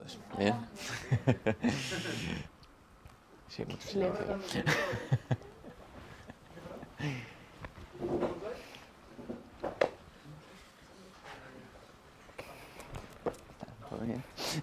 Pues bien. Sí, mucho silencio. ¿Todo bien?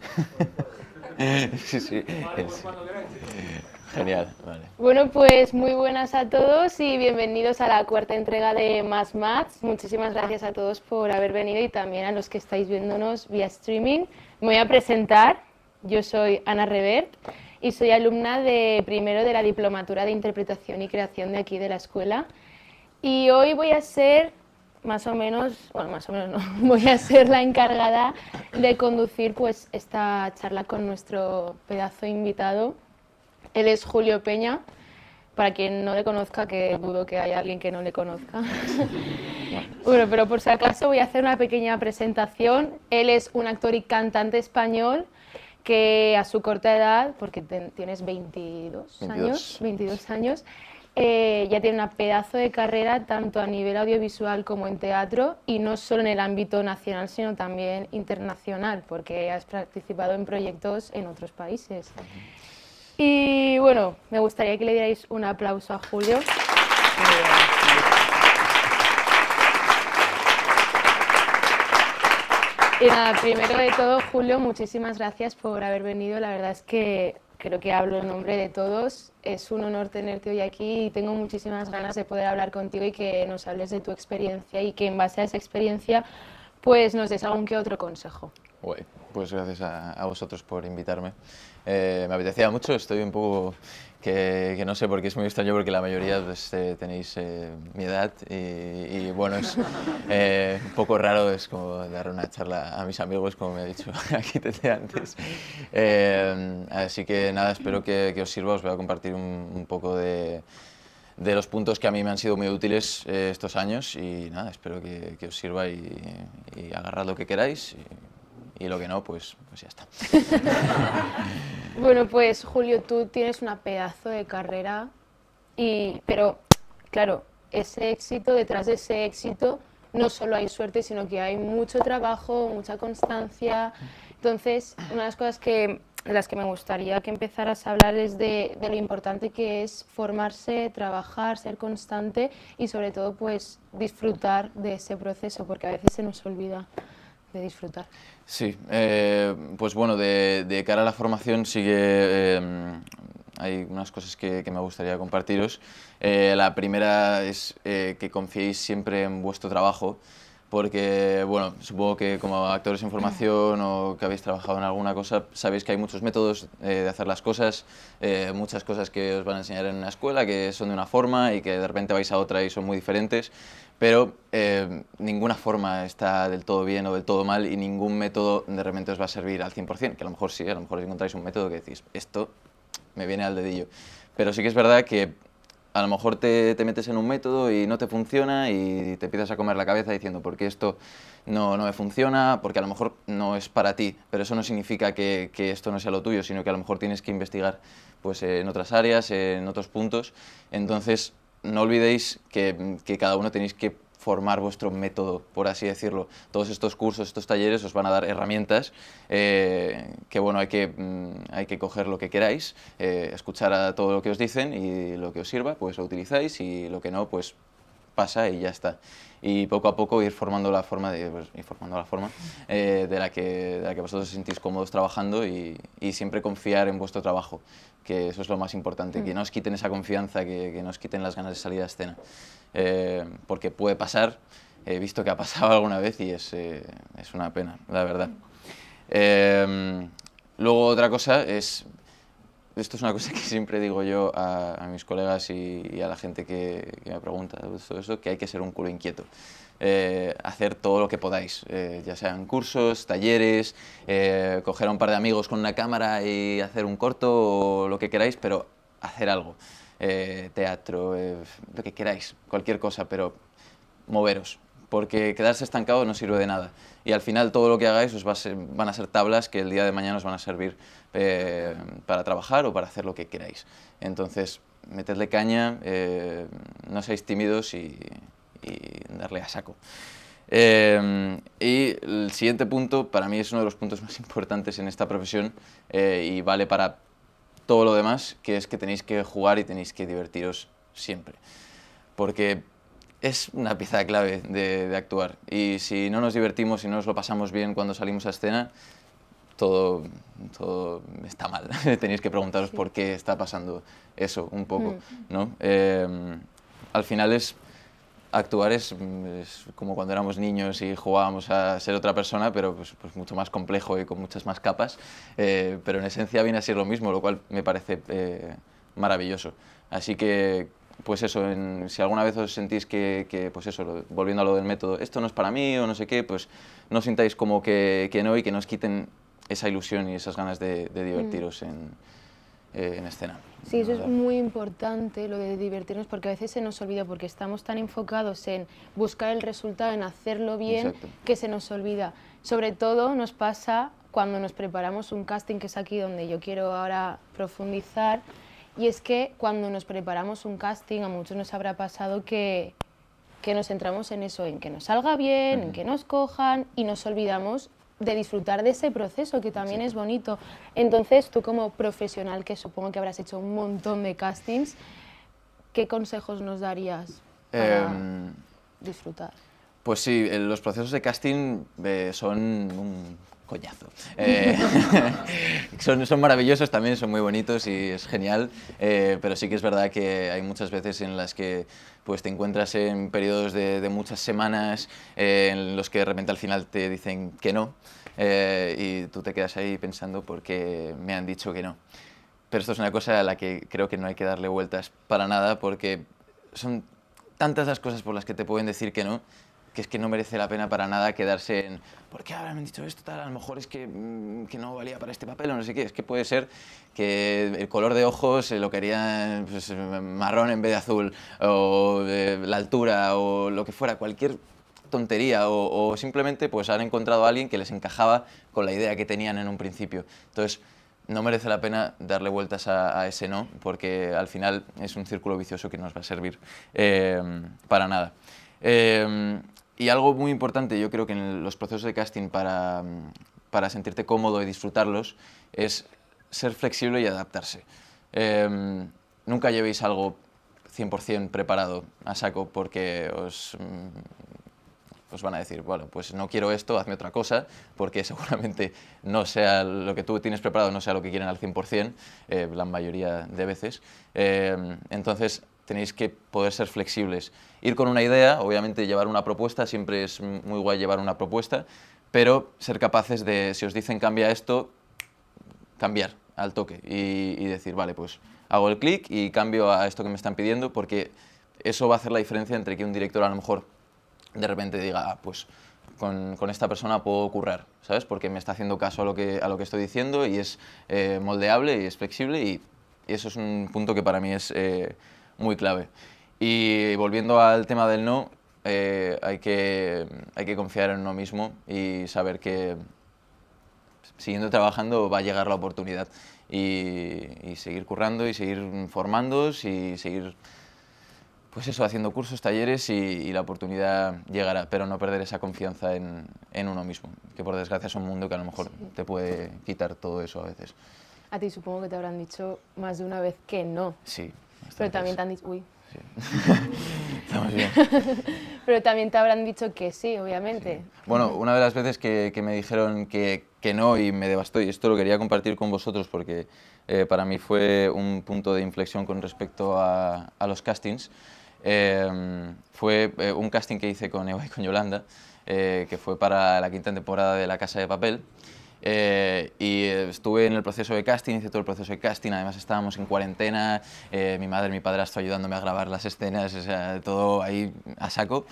Sí, sí. Genial, vale. Bueno, pues muy buenas a todos y bienvenidos a la cuarta entrega de Más Maths. Muchísimas gracias a todos por haber venido y también a los que estáis viéndonos vía streaming. Me voy a presentar. Yo soy Ana Revert y soy alumna de primero de la Diplomatura de Interpretación y Creación de aquí de la escuela. Y hoy voy a ser más o menos no, voy a ser la encargada de conducir pues esta charla con nuestro pedazo invitado. Él es Julio Peña, para quien no le conozca, que dudo que haya alguien que no le conozca. Bueno, pero por si acaso voy a hacer una pequeña presentación. Él es un actor y cantante español que a su corta edad, porque tienes 22 años, ya tiene una pedazo de carrera tanto a nivel audiovisual como en teatro y no solo en el ámbito nacional, sino también internacional, porque has participado en proyectos en otros países. Y bueno, me gustaría que le dierais un aplauso a Julio. Y nada, primero de todo, Julio, muchísimas gracias por haber venido. La verdad es que creo que hablo en nombre de todos. Es un honor tenerte hoy aquí y tengo muchísimas ganas de poder hablar contigo y que nos hables de tu experiencia y que en base a esa experiencia pues nos des algún que otro consejo. Guay, pues gracias a vosotros por invitarme. Me apetecía mucho, estoy un poco que no sé por qué es muy extraño porque la mayoría pues, tenéis mi edad y bueno, es un poco raro, es como dar una charla a mis amigos, como me ha dicho aquí desde antes. Así que nada, espero que os sirva, os voy a compartir un poco de los puntos que a mí me han sido muy útiles estos años y nada, espero que os sirva y agarrad lo que queráis. Y lo que no, pues ya está. Bueno, pues Julio, tú tienes una pedazo de carrera, pero claro, ese éxito, detrás de ese éxito, no solo hay suerte, sino que hay mucho trabajo, mucha constancia. Entonces, una de las cosas de las que me gustaría que empezaras a hablar es de lo importante que es formarse, trabajar, ser constante y sobre todo pues disfrutar de ese proceso, porque a veces se nos olvida de disfrutar. Sí, pues bueno, de cara a la formación sí que hay unas cosas que me gustaría compartiros. La primera es que confiéis siempre en vuestro trabajo, porque bueno, supongo que como actores en formación o que habéis trabajado en alguna cosa, sabéis que hay muchos métodos de hacer las cosas, muchas cosas que os van a enseñar en una escuela que son de una forma y que de repente vais a otra y son muy diferentes. Pero ninguna forma está del todo bien o del todo mal y ningún método de repente os va a servir al 100%, que a lo mejor sí, a lo mejor encontráis un método que decís, esto me viene al dedillo. Pero sí que es verdad que a lo mejor te metes en un método y no te funciona y te empiezas a comer la cabeza diciendo, ¿por qué esto no me funciona? Porque a lo mejor no es para ti, pero eso no significa que esto no sea lo tuyo, sino que a lo mejor tienes que investigar pues, en otras áreas, en otros puntos. Entonces, no olvidéis que cada uno tenéis que formar vuestro método, por así decirlo. Todos estos cursos, estos talleres os van a dar herramientas que bueno, hay que coger lo que queráis, escuchar a todo lo que os dicen y lo que os sirva, pues lo utilizáis y lo que no, pues pasa y ya está. Y poco a poco ir formando la forma de la que vosotros os sentís cómodos trabajando y siempre confiar en vuestro trabajo, que eso es lo más importante, que no os quiten esa confianza, que no os quiten las ganas de salir a escena, porque puede pasar, he visto que ha pasado alguna vez y es una pena, la verdad. Luego otra cosa es, esto es una cosa que siempre digo yo a mis colegas y a la gente que me pregunta todo eso, que hay que ser un culo inquieto. Hacer todo lo que podáis, ya sean cursos, talleres, coger a un par de amigos con una cámara y hacer un corto o lo que queráis, pero hacer algo. Teatro, lo que queráis, cualquier cosa, pero moveros, porque quedarse estancado no sirve de nada. Y al final todo lo que hagáis van a ser tablas que el día de mañana os van a servir para trabajar o para hacer lo que queráis. Entonces, metedle caña, no seáis tímidos y darle a saco. Y el siguiente punto, para mí es uno de los puntos más importantes en esta profesión y vale para todo lo demás, que es que tenéis que jugar y tenéis que divertiros siempre. Porque es una pieza clave de actuar. Y si no nos divertimos y no nos lo pasamos bien cuando salimos a escena, todo está mal. Tenéis que preguntaros por qué está pasando eso un poco, ¿no? Al final actuar es como cuando éramos niños y jugábamos a ser otra persona, pero pues mucho más complejo y con muchas más capas, pero en esencia viene a ser lo mismo, lo cual me parece maravilloso. Así que, pues eso, si alguna vez os sentís pues eso, volviendo a lo del método, esto no es para mí o no sé qué, pues no sintáis como que no y que nos quiten esa ilusión y esas ganas de divertiros en escena. Sí, eso es muy importante, lo de divertirnos, porque a veces se nos olvida, porque estamos tan enfocados en buscar el resultado, en hacerlo bien, Exacto. que se nos olvida. Sobre todo nos pasa cuando nos preparamos un casting, que es aquí donde yo quiero ahora profundizar, y es que cuando nos preparamos un casting, a muchos nos habrá pasado que nos centramos en eso, en que nos salga bien, en que nos cojan, y nos olvidamos de disfrutar de ese proceso, que también es bonito. Entonces, tú como profesional, que supongo que habrás hecho un montón de castings, ¿qué consejos nos darías para disfrutar? Pues sí, los procesos de casting son un coñazo. Son maravillosos también, son muy bonitos y es genial, pero sí que es verdad que hay muchas veces en las que pues, te encuentras en periodos de muchas semanas en los que de repente al final te dicen que no y tú te quedas ahí pensando por qué me han dicho que no. Pero esto es una cosa a la que creo que no hay que darle vueltas para nada porque son tantas las cosas por las que te pueden decir que no, que es que no merece la pena para nada quedarse en ¿por qué ahora me han dicho esto? Tal, a lo mejor es que no valía para este papel o no sé qué. Es que puede ser que el color de ojos lo querían pues, marrón en vez de azul, o la altura, o lo que fuera, cualquier tontería, o simplemente pues han encontrado a alguien que les encajaba con la idea que tenían en un principio. Entonces, no merece la pena darle vueltas a ese no, porque al final es un círculo vicioso que no nos va a servir para nada. Y algo muy importante, yo creo que en los procesos de casting para sentirte cómodo y disfrutarlos, es ser flexible y adaptarse. Nunca llevéis algo 100% preparado a saco porque os van a decir, bueno, pues no quiero esto, hazme otra cosa, porque seguramente no sea lo que tú tienes preparado, no sea lo que quieren al 100%, la mayoría de veces. Entonces, tenéis que poder ser flexibles. Ir con una idea, obviamente llevar una propuesta, siempre es muy guay llevar una propuesta, pero ser capaces de, si os dicen cambia esto, cambiar al toque y decir, vale, pues hago el clic y cambio a esto que me están pidiendo, porque eso va a hacer la diferencia entre que un director a lo mejor de repente diga, ah, pues con esta persona puedo currar, ¿sabes? Porque me está haciendo caso a lo que estoy diciendo y es moldeable y es flexible y eso es un punto que para mí es muy clave. Y volviendo al tema del no, hay que confiar en uno mismo y saber que siguiendo trabajando va a llegar la oportunidad y seguir currando y seguir formándoos y seguir pues eso, haciendo cursos, talleres y la oportunidad llegará, pero no perder esa confianza en uno mismo, que por desgracia es un mundo que a lo mejor te puede quitar todo eso a veces. A ti supongo que te habrán dicho más de una vez que no. Sí. Pero también te han dicho, uy. Sí. Estamos bien. Pero también te habrán dicho que sí, obviamente. Sí. Bueno, una de las veces que me dijeron que no y me devastó, y esto lo quería compartir con vosotros porque para mí fue un punto de inflexión con respecto a los castings, fue un casting que hice con Eva y con Yolanda, que fue para la quinta temporada de La Casa de Papel. Y estuve en el proceso de casting, hice todo el proceso de casting, además estábamos en cuarentena, mi madre y mi padrastro ayudándome a grabar las escenas, o sea, todo ahí a saco.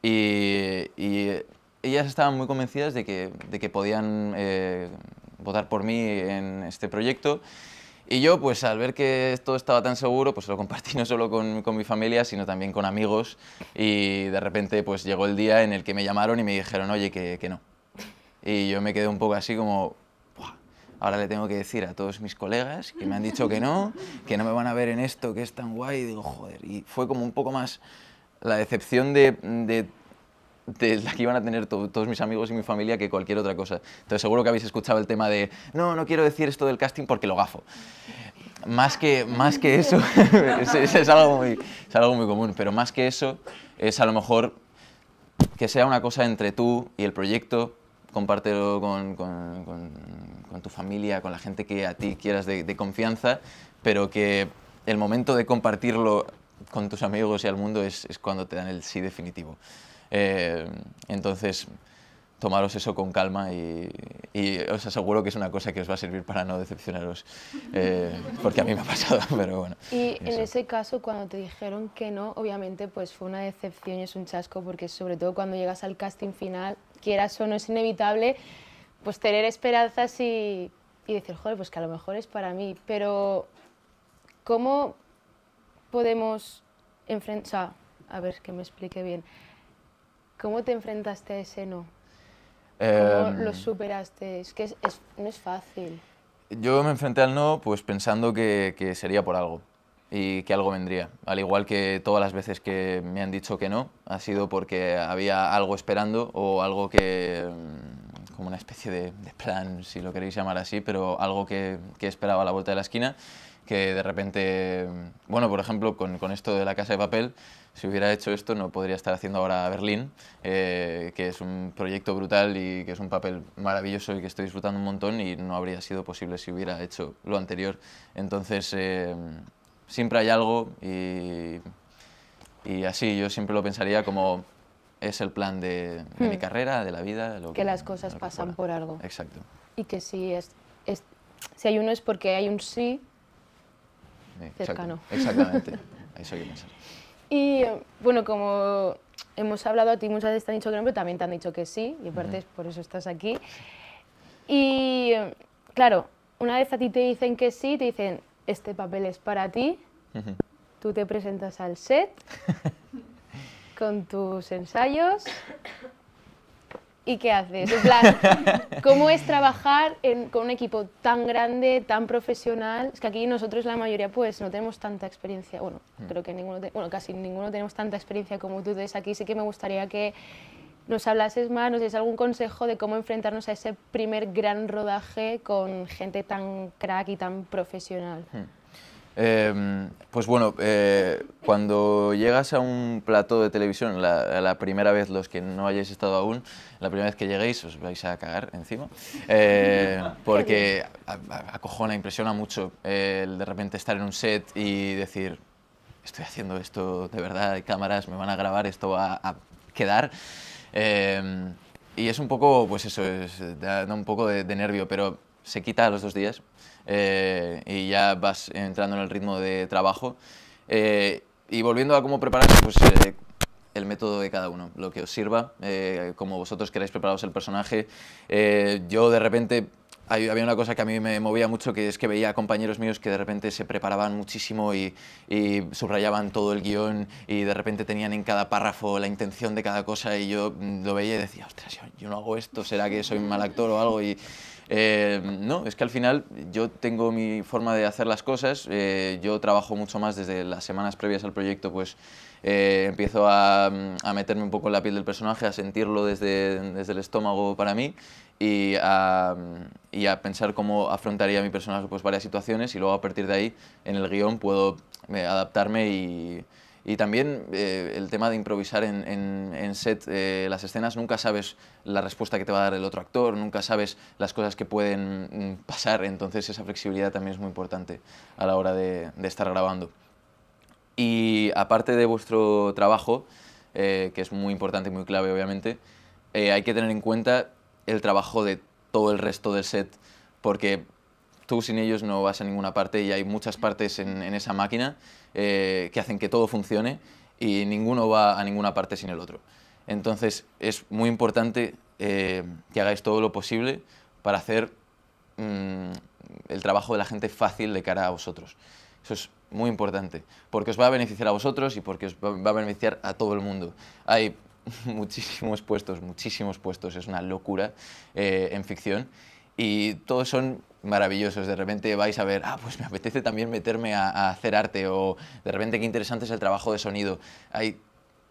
Y ellas estaban muy convencidas de que podían votar por mí en este proyecto. Y yo, pues al ver que todo estaba tan seguro, pues lo compartí no solo con mi familia, sino también con amigos. Y de repente, pues llegó el día en el que me llamaron y me dijeron, oye, que no. Y yo me quedé un poco así como, "Buah, ahora le tengo que decir a todos mis colegas que me han dicho que no me van a ver en esto, que es tan guay". Y digo, joder, y fue como un poco más la decepción de de la que iban a tener todos mis amigos y mi familia que cualquier otra cosa. Entonces seguro que habéis escuchado el tema de no quiero decir esto del casting porque lo gafo. Más que eso, es algo muy común, pero más que eso es a lo mejor que sea una cosa entre tú y el proyecto, compártelo con tu familia, con la gente que a ti quieras de confianza, pero que el momento de compartirlo con tus amigos y al mundo es cuando te dan el sí definitivo. Entonces, tomaros eso con calma y os aseguro que es una cosa que os va a servir para no decepcionaros, porque a mí me ha pasado, pero bueno. Y en ese caso, cuando te dijeron que no, obviamente pues fue una decepción y es un chasco, porque sobre todo cuando llegas al casting final, quieras o no, es inevitable pues tener esperanzas y decir, joder, pues que a lo mejor es para mí, pero ¿cómo podemos enfrentar, o sea, a ver, que me explique bien, ¿cómo te enfrentaste a ese no? ¿Cómo lo superaste? Es que no es fácil. Yo me enfrenté al no pues pensando que sería por algo y que algo vendría. Al igual que todas las veces que me han dicho que no, ha sido porque había algo esperando o algo que, como una especie de plan, si lo queréis llamar así, pero algo que esperaba a la vuelta de la esquina, que de repente, bueno, por ejemplo, con esto de La Casa de Papel, si hubiera hecho esto no podría estar haciendo ahora Berlín, que es un proyecto brutal y que es un papel maravilloso y que estoy disfrutando un montón y no habría sido posible si hubiera hecho lo anterior. Entonces, siempre hay algo y así yo siempre lo pensaría como es el plan de mi carrera, de la vida. Que las cosas pasan por algo. Exacto. Y que si hay uno es porque hay un sí cercano. Exactamente, eso hay que pensar. Y bueno, como hemos hablado, a ti muchas veces te han dicho que no, pero también te han dicho que sí, y aparte por eso estás aquí. Y claro, una vez a ti te dicen que sí, te dicen, este papel es para ti, tú te presentas al set con tus ensayos. ¿Y qué haces? En plan, ¿cómo es trabajar con un equipo tan grande, tan profesional? Es que aquí nosotros la mayoría pues no tenemos tanta experiencia, bueno, creo que casi ninguno tenemos tanta experiencia como tú. Entonces aquí sí que me gustaría que nos hablases más, nos des algún consejo de cómo enfrentarnos a ese primer gran rodaje con gente tan crack y tan profesional. Pues bueno, cuando llegas a un plató de televisión, la primera vez, los que no hayáis estado aún, la primera vez que lleguéis os vais a cagar encima, porque acojona, impresiona mucho el de repente estar en un set y decir, estoy haciendo esto de verdad, hay cámaras, me van a grabar, esto va a quedar. Y es un poco, pues eso, da un poco de nervio, pero se quita a los 2 días. Y ya vas entrando en el ritmo de trabajo. Y volviendo a cómo prepararse, pues el método de cada uno, lo que os sirva, como vosotros queráis prepararos el personaje. Yo de repente, había una cosa que a mí me movía mucho, que es que veía a compañeros míos que de repente se preparaban muchísimo y subrayaban todo el guión y de repente tenían en cada párrafo la intención de cada cosa y yo lo veía y decía, ostras, yo no hago esto, ¿será que soy un mal actor o algo? No, es que al final yo tengo mi forma de hacer las cosas, yo trabajo mucho más desde las semanas previas al proyecto, pues empiezo a meterme un poco en la piel del personaje, a sentirlo desde el estómago para mí y a pensar cómo afrontaría mi personaje pues varias situaciones y luego a partir de ahí en el guión puedo adaptarme y también el tema de improvisar en set las escenas, nunca sabes la respuesta que te va a dar el otro actor, nunca sabes las cosas que pueden pasar, entonces esa flexibilidad también es muy importante a la hora de estar grabando. Y aparte de vuestro trabajo, que es muy importante y muy clave obviamente, hay que tener en cuenta el trabajo de todo el resto del set, porque tú sin ellos no vas a ninguna parte y hay muchas partes en esa máquina que hacen que todo funcione y ninguno va a ninguna parte sin el otro. Entonces es muy importante que hagáis todo lo posible para hacer el trabajo de la gente fácil de cara a vosotros. Eso es muy importante, porque os va a beneficiar a vosotros y porque os va a beneficiar a todo el mundo. Hay muchísimos puestos, es una locura en ficción y todos son maravillosos. De repente vais a ver, pues me apetece también meterme a hacer arte o de repente qué interesante es el trabajo de sonido. Hay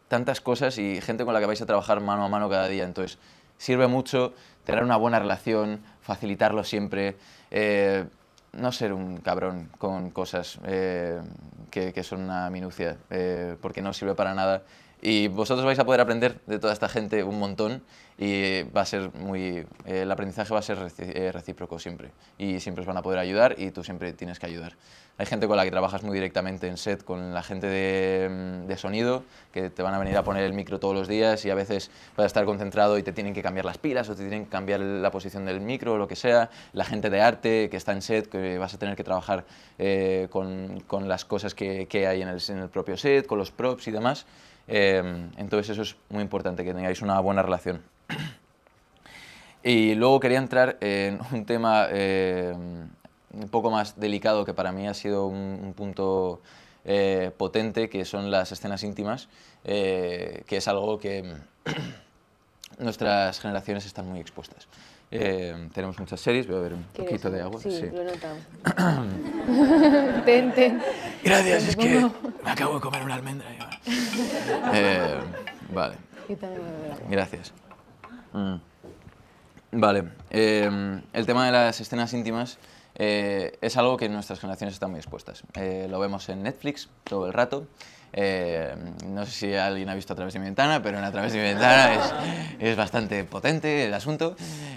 tantas cosas y gente con la que vais a trabajar mano a mano cada día. Entonces, sirve mucho tener una buena relación, facilitarlo siempre, no ser un cabrón con cosas que son una minucia, porque no sirve para nada. Y vosotros vais a poder aprender de toda esta gente un montón y va a ser el aprendizaje va a ser recíproco siempre. Y siempre os van a poder ayudar y tú siempre tienes que ayudar. Hay gente con la que trabajas muy directamente en set, con la gente de sonido, que te van a venir a poner el micro todos los días y a veces vas a estar concentrado y te tienen que cambiar las pilas o te tienen que cambiar la posición del micro o lo que sea. La gente de arte que está en set, que vas a tener que trabajar con las cosas que hay en el propio set, con los props y demás. Entonces eso es muy importante, que tengáis una buena relación. Y luego quería entrar en un tema un poco más delicado, que para mí ha sido un punto potente, que son las escenas íntimas, que es algo que nuestras generaciones están muy expuestas. Tenemos muchas series, voy a beber un poquito de agua. Sí, Sí. lo he notado. Ten. Gracias, es que me acabo de comer una almendra. Vale. Yo también voy a beber agua. Gracias. Vale, el tema de las escenas íntimas es algo que nuestras generaciones están muy expuestas. Lo vemos en Netflix todo el rato. No sé si alguien ha visto A través de mi ventana, pero en A través de mi ventana es bastante potente el asunto.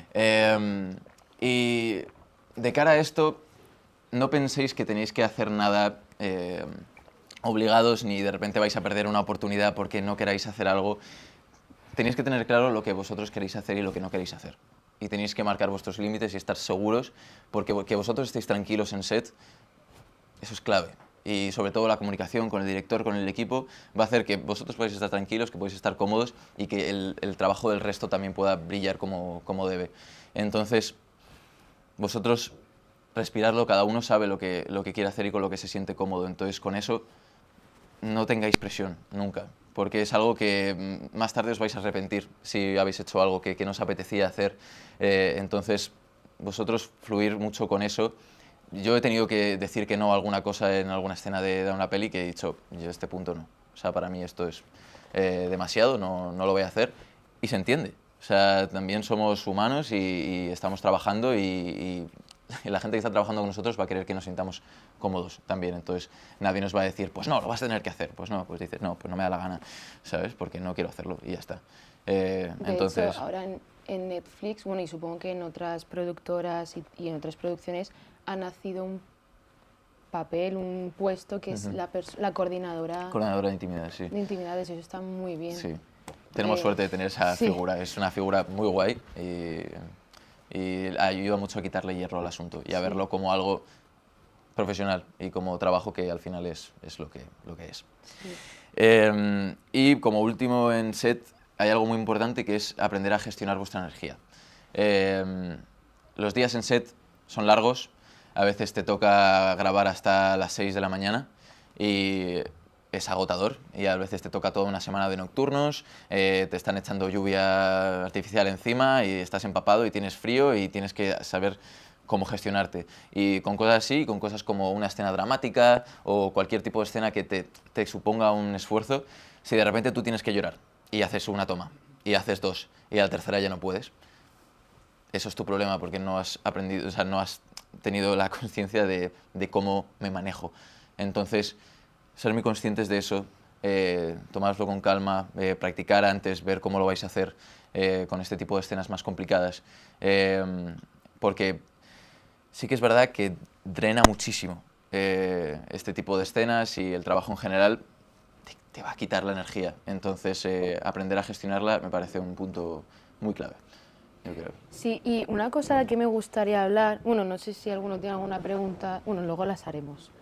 Y de cara a esto, no penséis que tenéis que hacer nada obligados, ni de repente vais a perder una oportunidad porque no queráis hacer algo. Tenéis que tener claro lo que vosotros queréis hacer y lo que no queréis hacer. Y tenéis que marcar vuestros límites y estar seguros, porque que vosotros estéis tranquilos en set, eso es clave. Y sobre todo la comunicación con el director, con el equipo, va a hacer que vosotros podáis estar tranquilos, que podáis estar cómodos y que el trabajo del resto también pueda brillar como debe. Entonces, vosotros respirarlo, cada uno sabe lo que quiere hacer y con lo que se siente cómodo. Entonces, con eso, no tengáis presión, nunca. Porque es algo que más tarde os vais a arrepentir si habéis hecho algo que no os apetecía hacer. Entonces, vosotros fluir mucho con eso. Yo he tenido que decir que no a alguna cosa en alguna escena de una peli que he dicho, yo a este punto no. O sea, para mí esto es demasiado, no lo voy a hacer. Y se entiende. O sea, también somos humanos y estamos trabajando y la gente que está trabajando con nosotros va a querer que nos sintamos cómodos también. Entonces, nadie nos va a decir, pues no, lo vas a tener que hacer. Pues no, pues dices, no, pues no me da la gana, ¿sabes? Porque no quiero hacerlo y ya está. Entonces, hecho, ahora en Netflix, bueno, y supongo que en otras productoras y en otras producciones ha nacido un papel, un puesto que es la coordinadora coordinadora de intimidad, sí. de intimidades, y eso está muy bien. Sí. Tenemos suerte de tener esa figura. Es una figura muy guay y ayuda mucho a quitarle hierro al asunto y a verlo como algo profesional y como trabajo que al final es lo que es. Sí. Y como último en set hay algo muy importante, que es aprender a gestionar vuestra energía. Los días en set son largos, a veces te toca grabar hasta las 6 de la mañana y es agotador, y a veces te toca toda una semana de nocturnos, te están echando lluvia artificial encima y estás empapado y tienes frío y tienes que saber cómo gestionarte. Y con cosas así, con cosas como una escena dramática o cualquier tipo de escena que te suponga un esfuerzo, si de repente tú tienes que llorar y haces una toma y haces dos y a la tercera ya no puedes, eso es tu problema, porque no has aprendido, o sea, no has tenido la conciencia de cómo me manejo. Entonces, ser muy conscientes de eso, tomároslo con calma, practicar antes, ver cómo lo vais a hacer con este tipo de escenas más complicadas, porque sí que es verdad que drena muchísimo este tipo de escenas, y el trabajo en general te va a quitar la energía. Entonces, aprender a gestionarla me parece un punto muy clave, yo creo. Sí, y una cosa que me gustaría hablar, bueno, no sé si alguno tiene alguna pregunta, bueno, luego las haremos.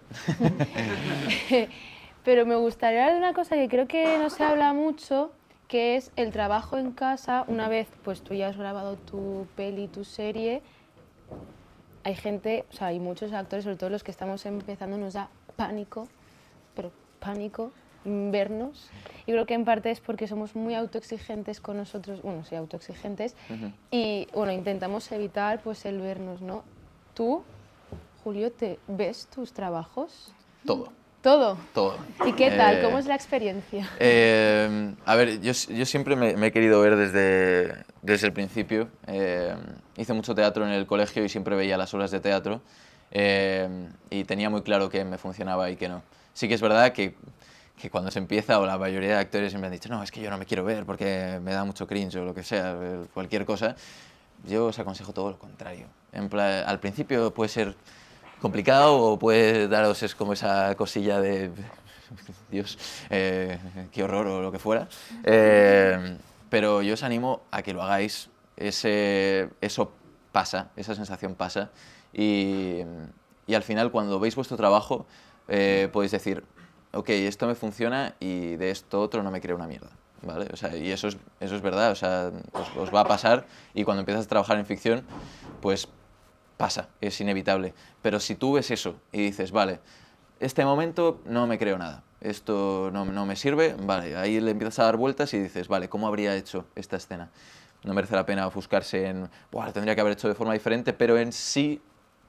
Pero me gustaría hablar de una cosa que creo que no se habla mucho, que es el trabajo en casa. Una vez pues tú ya has grabado tu peli, tu serie, hay gente, o sea, hay muchos actores, sobre todo los que estamos empezando, nos da pánico, pero pánico vernos, y creo que en parte es porque somos muy autoexigentes con nosotros, bueno, sí, autoexigentes, y bueno, intentamos evitar pues el vernos, ¿no? Tú, Julio, ¿te ves tus trabajos? Todo. ¿Todo? Todo. ¿Y qué tal? ¿Cómo es la experiencia? A ver, yo siempre me he querido ver desde el principio. Hice mucho teatro en el colegio y siempre veía las obras de teatro y tenía muy claro qué me funcionaba y qué no. Sí que es verdad que cuando se empieza, o la mayoría de actores siempre han dicho, no, es que yo no me quiero ver porque me da mucho cringe o lo que sea, cualquier cosa. Yo os aconsejo todo lo contrario. Al principio puede ser complicado o puede daros es como esa cosilla de Dios, qué horror o lo que fuera. Pero yo os animo a que lo hagáis. Eso pasa, esa sensación pasa. Y, y al final, cuando veis vuestro trabajo, podéis decir, ok, esto me funciona y de esto otro no me creo una mierda. ¿Vale? O sea, y eso es verdad, o sea, os va a pasar y cuando empiezas a trabajar en ficción, pues pasa, es inevitable. Pero si tú ves eso y dices, vale, este momento no me creo nada, esto no me sirve, vale, ahí le empiezas a dar vueltas y dices, vale, ¿cómo habría hecho esta escena? No merece la pena ofuscarse en, Buah, lo tendría que haber hecho de forma diferente, pero en sí,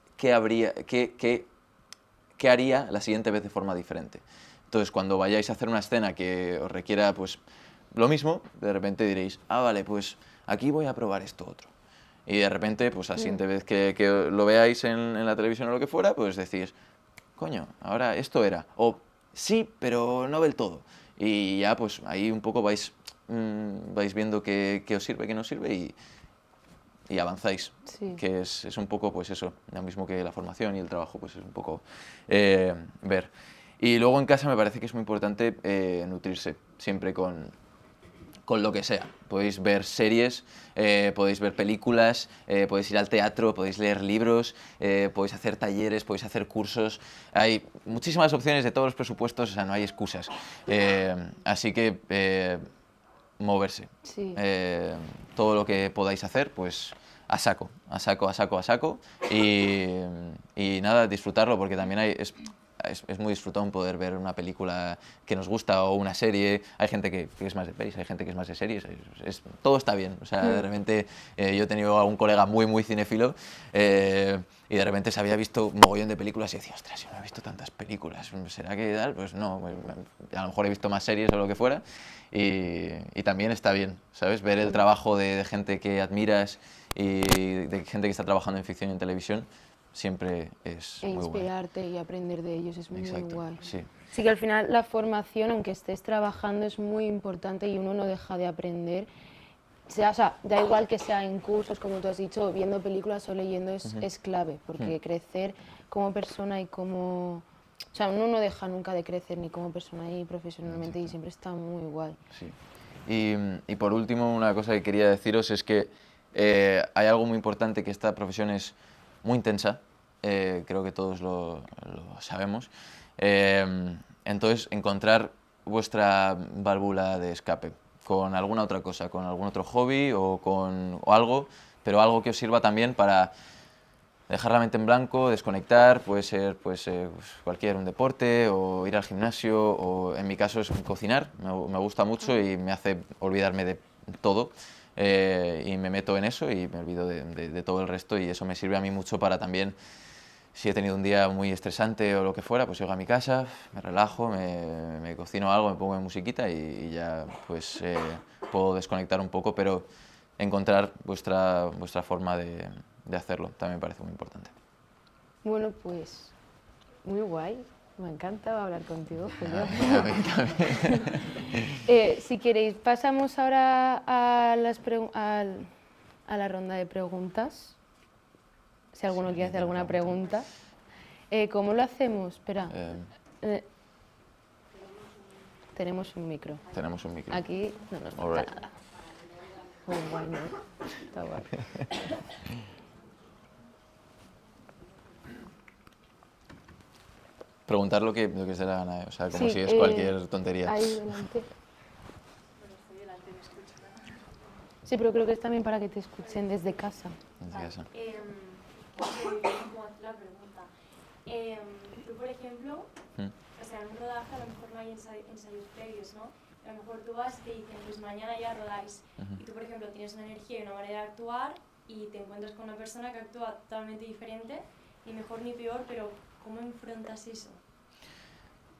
¿qué haría la siguiente vez de forma diferente? Entonces, cuando vayáis a hacer una escena que os requiera, pues, lo mismo, de repente diréis, ah, vale, pues aquí voy a probar esto otro. Y de repente, pues la siguiente vez que lo veáis en la televisión o lo que fuera, pues decís, coño, ahora esto era. O sí, pero no del todo. Y ya, pues ahí un poco vais viendo qué os sirve, qué no sirve y avanzáis. Sí. Que es un poco, pues eso, lo mismo que la formación y el trabajo, pues es un poco ver. Y luego en casa me parece que es muy importante nutrirse siempre con lo que sea. Podéis ver series, podéis ver películas, podéis ir al teatro, podéis leer libros, podéis hacer talleres, podéis hacer cursos. Hay muchísimas opciones de todos los presupuestos, o sea, no hay excusas. Así que moverse. Sí. Todo lo que podáis hacer, pues a saco, a saco, a saco, a saco. Y nada, disfrutarlo, porque también es muy disfrutón poder ver una película que nos gusta o una serie. Hay gente que es más de pelis, hay gente que es más de series. Todo está bien. O sea, de repente yo he tenido a un colega muy cinéfilo y de repente se había visto un mogollón de películas y decía, ostras, yo no he visto tantas películas. ¿Será que tal? Pues no, a lo mejor he visto más series o lo que fuera. Y también está bien, ¿sabes? Ver el trabajo de gente que admiras y de gente que está trabajando en ficción y en televisión siempre es muy guay. Inspirarte y aprender de ellos es muy Exacto, guay. sí. Sí que al final la formación, aunque estés trabajando, es muy importante y uno no deja de aprender. O sea, da igual que sea en cursos, como tú has dicho, viendo películas o leyendo, es clave, porque crecer como persona y como... O sea, uno no deja nunca de crecer ni como persona ni profesionalmente. Exacto. Y siempre está muy guay. Sí. Y por último, una cosa que quería deciros es que hay algo muy importante, que esta profesión es muy intensa, creo que todos lo sabemos. Entonces, encontrar vuestra válvula de escape con alguna otra cosa, con algún otro hobby o algo, pero algo que os sirva también para dejar la mente en blanco, desconectar, puede ser pues, un deporte o ir al gimnasio, o en mi caso es cocinar, me gusta mucho y me hace olvidarme de todo y me meto en eso y me olvido de todo el resto, y eso me sirve a mí mucho para también, si he tenido un día muy estresante o lo que fuera, pues llego a mi casa, me relajo, me cocino algo, me pongo en musiquita y ya pues puedo desconectar un poco, pero encontrar vuestra forma de hacerlo también me parece muy importante. Bueno, pues muy guay. Me encanta hablar contigo, Julio. Si queréis, pasamos ahora a la ronda de preguntas. Si alguno quiere hacer alguna pregunta. ¿Cómo lo hacemos? Espera. Tenemos un micro. Tenemos un micro. Aquí no nos falta nada. Muy guay, ¿no? Está guay. Preguntar lo que os dé la gana, o sea, como Sí, si es cualquier tontería. Ahí delante. Bueno, estoy delante, ¿me escuchan? Sí, pero creo que es también para que te escuchen desde casa. Desde casa. ¿Cómo hacer la pregunta? Tú, por ejemplo, o sea, en un rodaje a lo mejor no hay ensayos previos, ¿no? A lo mejor tú vas y te dicen, pues mañana ya rodáis. Y tú, por ejemplo, tienes una energía y una manera de actuar y te encuentras con una persona que actúa totalmente diferente, ni mejor ni peor, pero ¿cómo enfrentas eso?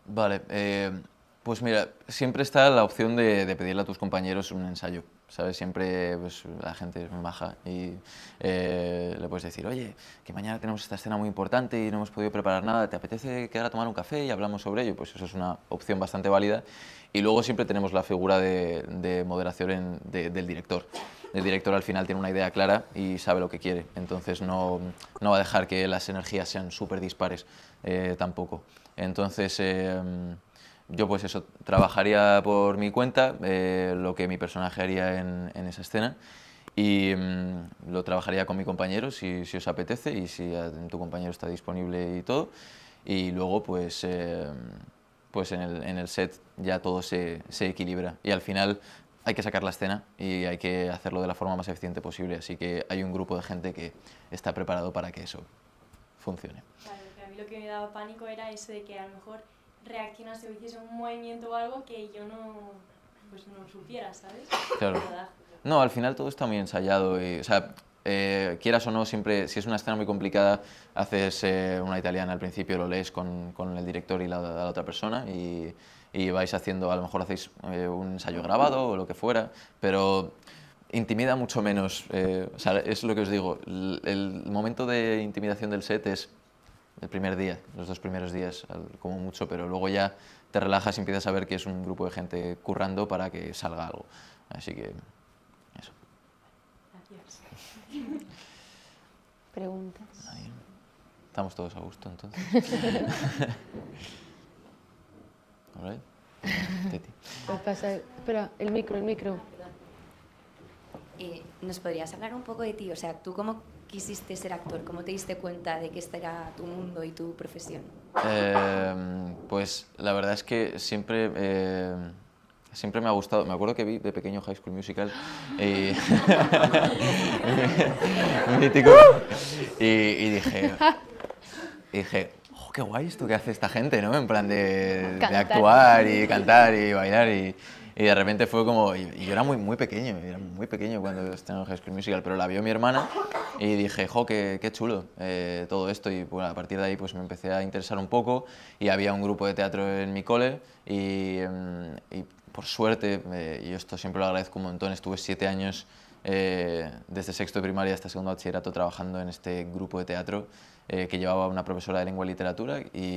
Vale, pues mira, siempre está la opción de pedirle a tus compañeros un ensayo, ¿sabes? Siempre pues, la gente es muy maja y le puedes decir, oye, que mañana tenemos esta escena muy importante y no hemos podido preparar nada, ¿te apetece quedar a tomar un café y hablamos sobre ello? Pues eso es una opción bastante válida. Y luego siempre tenemos la figura de moderación del director. El director al final tiene una idea clara y sabe lo que quiere, entonces no va a dejar que las energías sean súper dispares tampoco. Entonces, yo pues eso, trabajaría por mi cuenta lo que mi personaje haría en esa escena y lo trabajaría con mi compañero si os apetece y si tu compañero está disponible y todo. Y luego pues, pues en el set ya todo se equilibra y al final hay que sacar la escena y hay que hacerlo de la forma más eficiente posible, así que hay un grupo de gente que está preparado para que eso funcione. Claro, porque a mí lo que me daba pánico era eso de que a lo mejor reaccionase o hiciese un movimiento o algo que yo no, pues no supiera, ¿sabes? Claro. No, al final todo está muy ensayado y, o sea, quieras o no, siempre, si es una escena muy complicada, haces una italiana al principio, lo lees con el director y la otra persona y vais haciendo, a lo mejor hacéis un ensayo grabado o lo que fuera, pero intimida mucho menos, o sea, es lo que os digo, el momento de intimidación del set es el primer día, los 2 primeros días, como mucho, pero luego ya te relajas y empiezas a ver que es un grupo de gente currando para que salga algo. Así que, eso. Gracias. ¿Preguntas? Ahí. Estamos todos a gusto, entonces. All right. Teti. Pues pasa, espera, el micro. ¿Nos podrías hablar un poco de ti? O sea, ¿tú cómo quisiste ser actor? ¿Cómo te diste cuenta de que este era tu mundo y tu profesión? Pues la verdad es que siempre me ha gustado. Me acuerdo que vi de pequeño High School Musical y mítico y dije, oh, qué guay esto que hace esta gente, ¿no? En plan de actuar y cantar y bailar y de repente fue como, y yo era muy pequeño cuando estaba en High School Musical, pero la vio mi hermana y dije, jo, qué chulo todo esto y bueno, a partir de ahí pues me empecé a interesar un poco y había un grupo de teatro en mi cole y por suerte, y esto siempre lo agradezco un montón, estuve 7 años desde sexto de primaria hasta segundo de bachillerato trabajando en este grupo de teatro que llevaba una profesora de lengua y literatura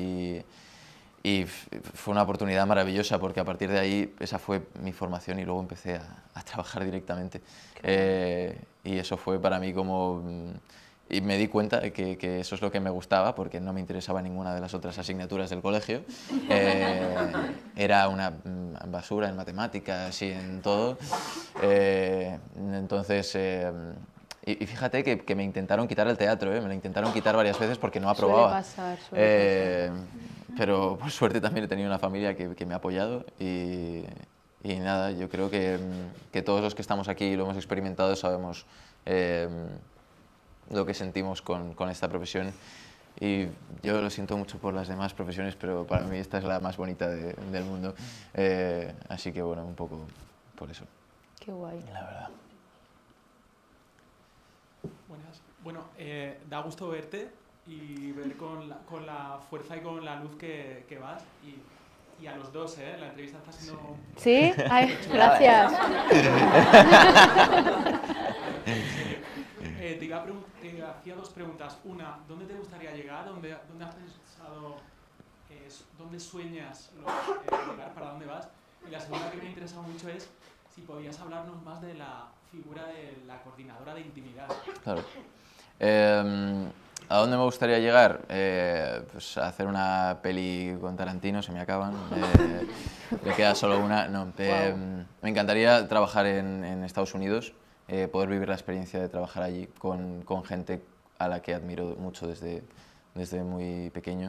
y fue una oportunidad maravillosa porque a partir de ahí esa fue mi formación y luego empecé a trabajar directamente. Y eso fue para mí como... Y me di cuenta de que eso es lo que me gustaba porque no me interesaba ninguna de las otras asignaturas del colegio. Era una basura en matemáticas y en todo. Entonces... Y fíjate que me intentaron quitar el teatro, me lo intentaron quitar varias veces porque no aprobaba. Suele pasar. Pero por suerte también he tenido una familia que me ha apoyado y nada, yo creo que todos los que estamos aquí y lo hemos experimentado sabemos lo que sentimos con esta profesión y yo lo siento mucho por las demás profesiones, pero para mí esta es la más bonita del mundo. Así que bueno, un poco por eso. Qué guay. La verdad. Buenas. Bueno, da gusto verte y ver con la fuerza y con la luz que vas y a los dos, la entrevista está siendo... ¿Sí? Ay, gracias. Te hacía 2 preguntas. Una, ¿dónde te gustaría llegar? ¿Dónde has pensado, dónde sueñas llegar? ¿Para dónde vas? Y la segunda que me ha interesado mucho es si podías hablarnos más de la figura de la coordinadora de intimidad. Claro. ¿A dónde me gustaría llegar? Pues a hacer una peli con Tarantino, se me acaban. Me queda solo una. No, me encantaría trabajar en Estados Unidos, poder vivir la experiencia de trabajar allí con gente a la que admiro mucho desde muy pequeño.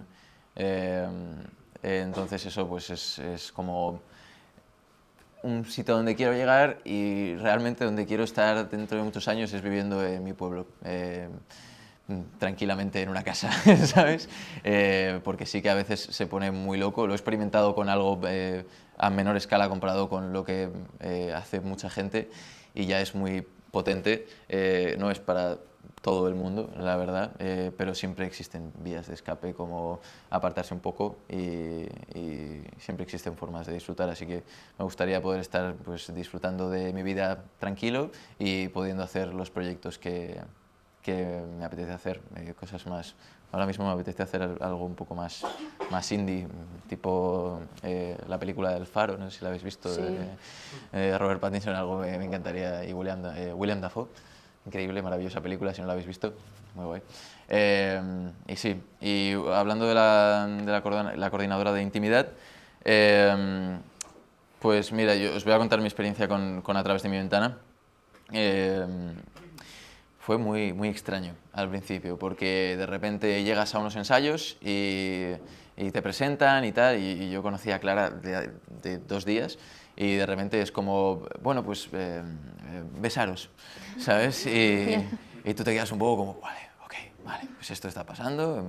Entonces eso pues es como un sitio donde quiero llegar y realmente donde quiero estar dentro de muchos años es viviendo en mi pueblo. Tranquilamente en una casa, ¿sabes? Porque sí que a veces se pone muy loco. Lo he experimentado con algo a menor escala comparado con lo que hace mucha gente y ya es muy potente. No es para todo el mundo, la verdad, pero siempre existen vías de escape, como apartarse un poco y siempre existen formas de disfrutar, así que me gustaría poder estar pues, disfrutando de mi vida tranquilo y pudiendo hacer los proyectos que me apetece hacer, cosas más... Ahora mismo me apetece hacer algo un poco más indie, tipo la película del Faro, no sé si la habéis visto, Sí. de Robert Pattinson, algo me encantaría, y William Dafoe. Increíble, maravillosa película, si no la habéis visto, muy guay. Y sí, y hablando de la coordinadora de intimidad, pues mira, yo os voy a contar mi experiencia con A través de mi ventana. Fue muy extraño al principio, porque de repente llegas a unos ensayos y te presentan y tal, y yo conocía a Clara de 2 días, y de repente es como, bueno, pues besaros, ¿sabes? Y tú te quedas un poco como, vale, ok, vale, pues esto está pasando.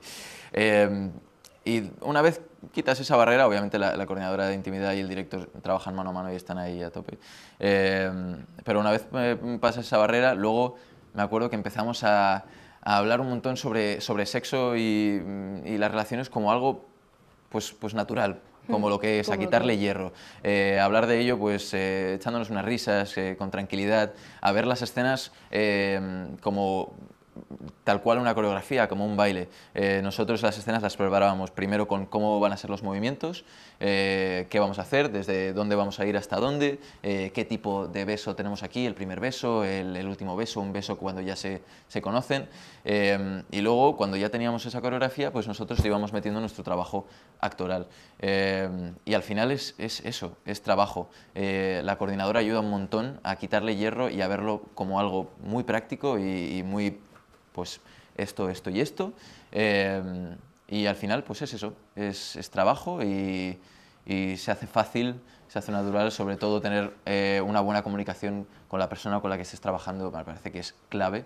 Y una vez quitas esa barrera, obviamente la coordinadora de intimidad y el director trabajan mano a mano y están ahí a tope, pero una vez pasas esa barrera, luego me acuerdo que empezamos a hablar un montón sobre sexo y las relaciones como algo pues natural, como lo que es, a quitarle hierro. Hablar de ello pues echándonos unas risas, con tranquilidad, a ver las escenas como tal cual una coreografía, como un baile. Nosotros las escenas las preparábamos primero con cómo van a ser los movimientos, qué vamos a hacer, desde dónde vamos a ir hasta dónde, qué tipo de beso tenemos aquí, el primer beso, el último beso, un beso cuando ya se conocen, y luego cuando ya teníamos esa coreografía, pues nosotros íbamos metiendo nuestro trabajo actoral. Y al final es eso, es trabajo. La coordinadora ayuda un montón a quitarle hierro y a verlo como algo muy práctico y muy, pues, esto y esto. Y al final, pues es eso, es trabajo y se hace fácil, se hace natural, sobre todo tener una buena comunicación con la persona con la que estés trabajando, me parece que es clave.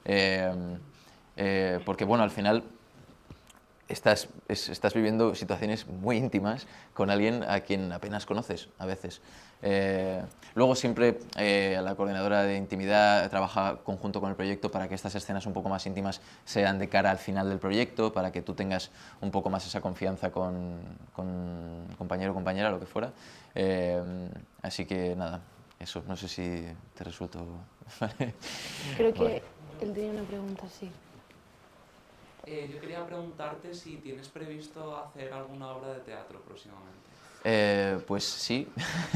Porque, bueno, al final estás viviendo situaciones muy íntimas con alguien a quien apenas conoces a veces. Luego siempre la coordinadora de intimidad trabaja conjunto con el proyecto para que estas escenas un poco más íntimas sean de cara al final del proyecto, para que tú tengas un poco más esa confianza con compañero o compañera, lo que fuera. Así que nada, eso, no sé si te resultó... Creo que él tenía una pregunta, sí. Yo quería preguntarte si tienes previsto hacer alguna obra de teatro próximamente. Pues sí.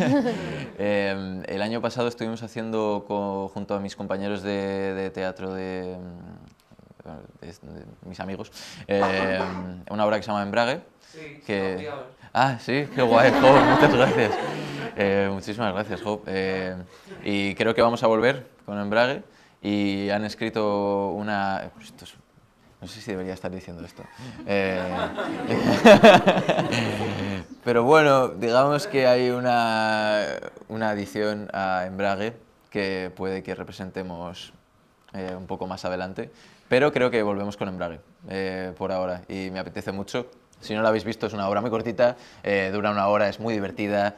El año pasado estuvimos haciendo junto a mis compañeros de teatro de mis amigos una obra que se llama Embrague. Sí, que... sí, sí, qué guay, Jo, muchas gracias. Muchísimas gracias, Jo. Y creo que vamos a volver con Embrague y han escrito una... No sé si debería estar diciendo esto. Pero bueno, digamos que hay una adición a Embrague que puede que representemos un poco más adelante, pero creo que volvemos con Embrague por ahora y me apetece mucho. Si no la habéis visto, es una obra muy cortita, dura 1 hora, es muy divertida,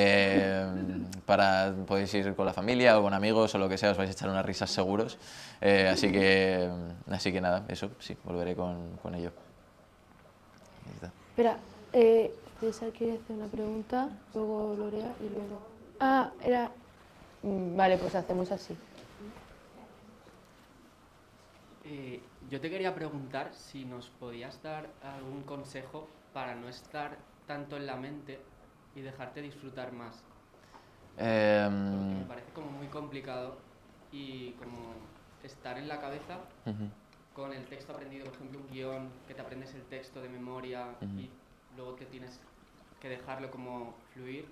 podéis ir con la familia o con amigos o lo que sea, os vais a echar unas risas seguros, así que nada, eso, sí, volveré con ello. Ahí está. Espera, César quiere hacer una pregunta, luego Lorea y luego... era... Vale, pues hacemos así. Yo te quería preguntar si nos podías dar algún consejo para no estar tanto en la mente y dejarte disfrutar más. Porque me parece como muy complicado y como estar en la cabeza con el texto aprendido, por ejemplo, un guión, que te aprendes el texto de memoria y luego que tienes que dejarlo como fluir.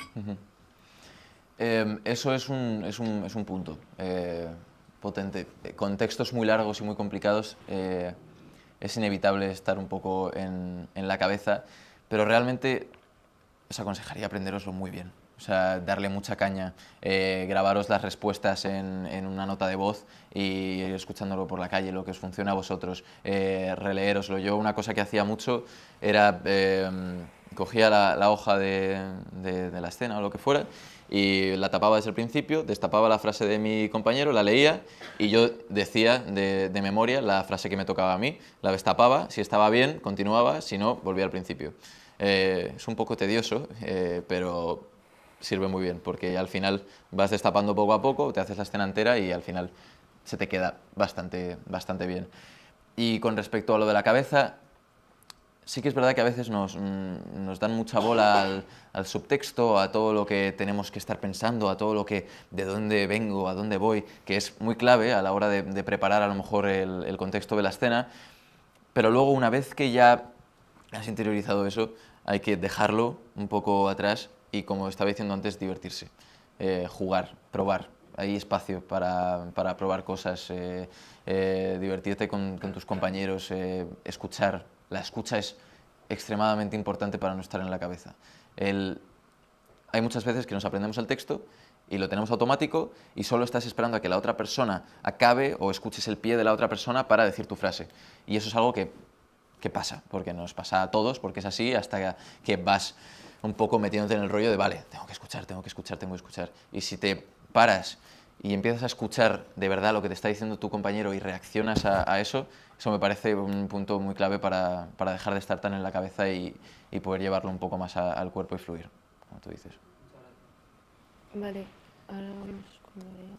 Eso es un punto potente. Con textos muy largos y muy complicados es inevitable estar un poco en la cabeza, pero realmente os aconsejaría aprenderoslo muy bien. O sea, darle mucha caña, grabaros las respuestas en una nota de voz y ir escuchándolo por la calle, lo que os funciona a vosotros, releéroslo. Yo una cosa que hacía mucho era, cogía la hoja de la escena o lo que fuera y la tapaba desde el principio, destapaba la frase de mi compañero, la leía y yo decía de memoria la frase que me tocaba a mí, la destapaba, si estaba bien, continuaba, si no, volvía al principio. Es un poco tedioso, pero sirve muy bien, porque al final vas destapando poco a poco, te haces la escena entera y al final se te queda bastante bien. Y con respecto a lo de la cabeza, sí que es verdad que a veces nos dan mucha bola al subtexto, a todo lo que tenemos que estar pensando, a todo lo que, de dónde vengo, a dónde voy, que es muy clave a la hora de preparar a lo mejor el contexto de la escena, pero luego una vez que ya has interiorizado eso, hay que dejarlo un poco atrás y, como estaba diciendo antes, divertirse, jugar, probar. Hay espacio para probar cosas, divertirte con tus compañeros, escuchar. La escucha es extremadamente importante para no estar en la cabeza. Hay muchas veces que nos aprendemos el texto y lo tenemos automático y solo estás esperando a que la otra persona acabe o escuches el pie de la otra persona para decir tu frase. Y eso es algo que pasa, porque nos pasa a todos, porque es así, hasta que vas un poco metiéndote en el rollo de, vale, tengo que escuchar. Y si te paras y empiezas a escuchar de verdad lo que te está diciendo tu compañero y reaccionas a eso, eso me parece un punto muy clave para dejar de estar tan en la cabeza y poder llevarlo un poco más al cuerpo y fluir, como tú dices. Vale, ahora vamos con Lorea.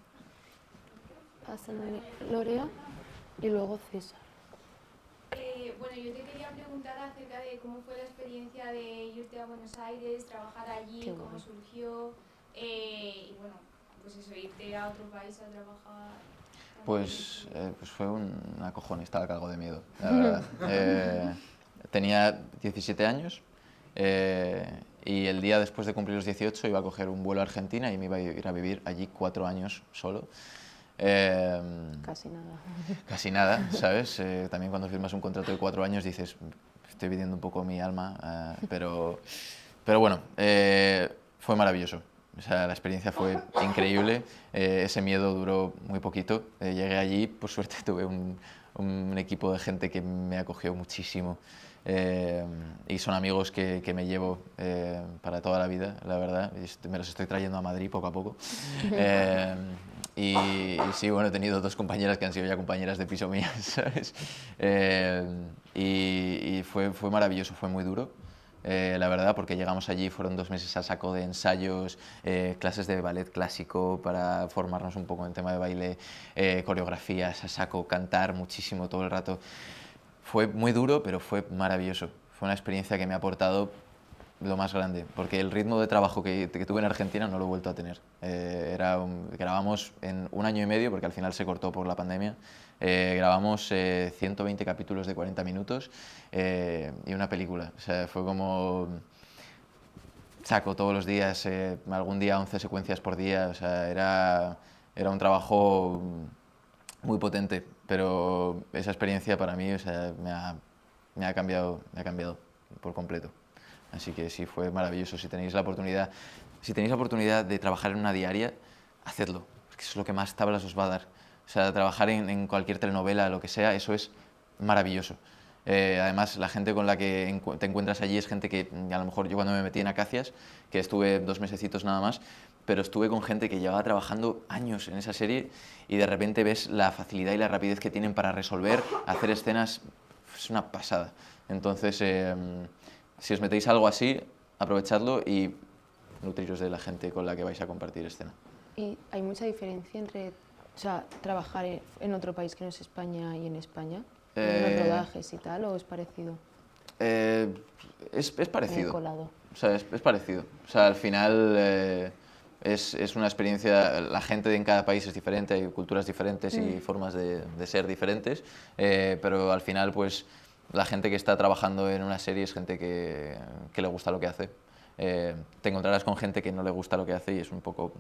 Pasan Lorea y luego César. Bueno, yo te quería preguntar acerca de cómo fue la experiencia de irte a Buenos Aires, trabajar allí, Qué cómo bueno. surgió, y bueno, pues eso, irte a otro país a trabajar. Pues fue un acojón, estaba cagado de miedo, la verdad. Tenía 17 años y el día después de cumplir los 18 iba a coger un vuelo a Argentina y me iba a ir a vivir allí 4 años solo. Casi nada. Casi nada, ¿sabes? También cuando firmas un contrato de 4 años dices, estoy vendiendo un poco mi alma, pero bueno, fue maravilloso. O sea, la experiencia fue increíble, ese miedo duró muy poquito. Llegué allí, por suerte tuve un equipo de gente que me acogió muchísimo y son amigos que me llevo para toda la vida, la verdad. Me los estoy trayendo a Madrid poco a poco. Y sí, bueno, he tenido 2 compañeras que han sido ya compañeras de piso mías, ¿sabes? Y fue maravilloso, fue muy duro. La verdad, porque llegamos allí, fueron 2 meses a saco de ensayos, clases de ballet clásico para formarnos un poco en tema de baile, coreografías a saco, cantar muchísimo todo el rato. Fue muy duro, pero fue maravilloso. Fue una experiencia que me ha aportado lo más grande, porque el ritmo de trabajo que tuve en Argentina no lo he vuelto a tener. Grabamos en 1 año y medio, porque al final se cortó por la pandemia. Grabamos 120 capítulos de 40 minutos y una película. O sea, fue como saco todos los días, algún día 11 secuencias por día. O sea, era un trabajo muy potente, pero esa experiencia para mí, o sea, me ha cambiado por completo. Así que sí, fue maravilloso. Si tenéis la oportunidad de trabajar en una diaria, hacedlo, porque eso es lo que más tablas os va a dar. O sea, trabajar en cualquier telenovela, lo que sea, eso es maravilloso. Además, la gente con la que te encuentras allí es gente que, a lo mejor yo cuando me metí en Acacias, que estuve 2 mesecitos nada más, pero estuve con gente que llevaba trabajando años en esa serie y de repente ves la facilidad y la rapidez que tienen para resolver, hacer escenas, es una pasada. Entonces, si os metéis algo así, aprovechadlo y nutriros de la gente con la que vais a compartir escena. ¿Y hay mucha diferencia entre, o sea, trabajar en otro país que no es España y en España? ¿En los rodajes y tal, o es parecido? Es parecido. Me he colado. O sea, es parecido. O sea, al final es una experiencia, la gente en cada país es diferente, hay culturas diferentes y formas de ser diferentes, pero al final, pues, la gente que está trabajando en una serie es gente que le gusta lo que hace. Te encontrarás con gente que no le gusta lo que hace y es un poco...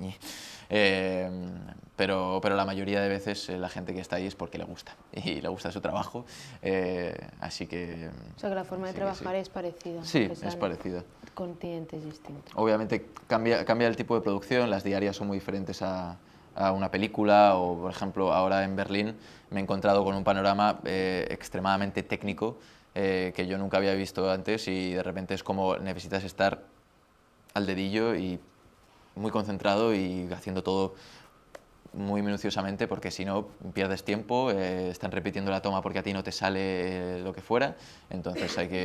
pero la mayoría de veces la gente que está ahí es porque le gusta y le gusta su trabajo, así que... O sea, que la forma de trabajar sí. es parecida. Sí, es parecida. Continentes distintos. Obviamente cambia el tipo de producción, las diarias son muy diferentes a una película o, por ejemplo, ahora en Berlín me he encontrado con un panorama extremadamente técnico que yo nunca había visto antes y de repente es como necesitas estar al dedillo y muy concentrado y haciendo todo muy minuciosamente, porque si no pierdes tiempo, están repitiendo la toma porque a ti no te sale lo que fuera, entonces hay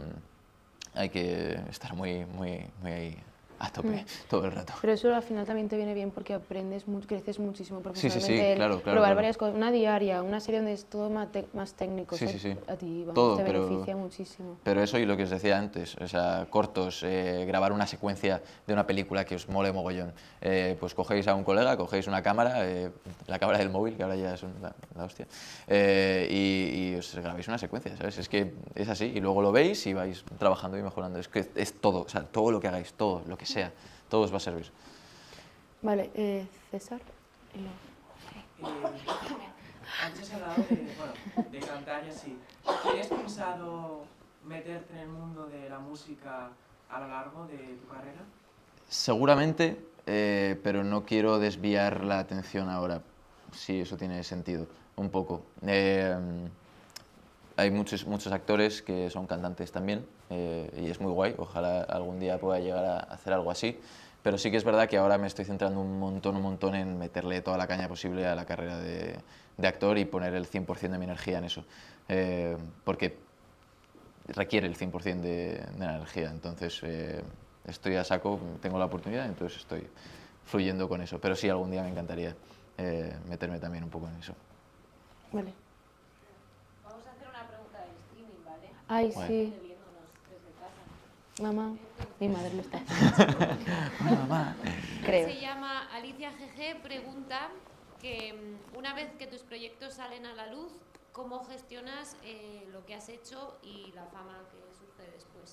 que estar muy ahí a tope todo el rato. Pero eso al final también te viene bien porque aprendes, creces muchísimo Sí, profesionalmente. claro, Probar varias cosas, una diaria, una serie donde es todo más técnico, sí, sí. a ti todo, te beneficia muchísimo. Pero eso y lo que os decía antes, o sea, cortos, grabar una secuencia de una película que os mole mogollón, pues cogéis a un colega, cogéis una cámara, la cámara del móvil, que ahora ya es la hostia, y os grabáis una secuencia, ¿sabes? Es que es así, y luego lo veis y vais trabajando y mejorando. Es que es todo, o sea, todo lo que hagáis, todo lo que sea, todo os va a servir. Vale, César. Antes has hablado de cantar y así. ¿Tienes pensado meterte en el mundo de la música a lo largo de tu carrera? Seguramente, pero no quiero desviar la atención ahora, si eso tiene sentido, un poco. Hay muchos actores que son cantantes también, y es muy guay, ojalá algún día pueda llegar a hacer algo así, pero sí que es verdad que ahora me estoy centrando un montón en meterle toda la caña posible a la carrera de actor y poner el 100% de mi energía en eso, porque requiere el 100% de la energía, entonces estoy a saco, tengo la oportunidad, entonces estoy fluyendo con eso, pero sí, algún día me encantaría meterme también un poco en eso. Vale. Vamos a hacer una pregunta de streaming, ¿vale? Ay, Bueno. sí. Viéndonos desde casa. Mamá, mi madre lo está haciendo. Mamá. Creo. Se llama Alicia GG, pregunta que una vez que tus proyectos salen a la luz, ¿cómo gestionas lo que has hecho y la fama que surge después?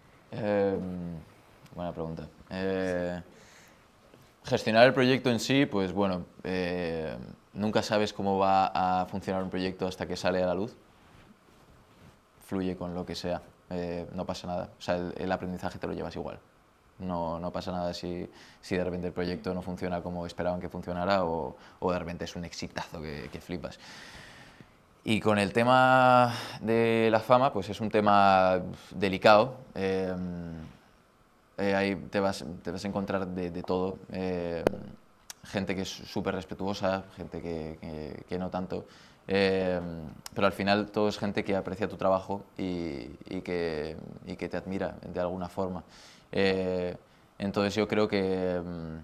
Buena pregunta. Gestionar el proyecto en sí, pues bueno, nunca sabes cómo va a funcionar un proyecto hasta que sale a la luz. Fluye con lo que sea, no pasa nada. O sea, el aprendizaje te lo llevas igual. No pasa nada si de repente el proyecto no funciona como esperaban que funcionara o de repente es un exitazo que flipas. Y con el tema de la fama, pues es un tema delicado. Ahí te vas a encontrar de todo. Gente que es súper respetuosa, gente que no tanto. Pero al final todo es gente que aprecia tu trabajo y que te admira de alguna forma. Entonces yo creo que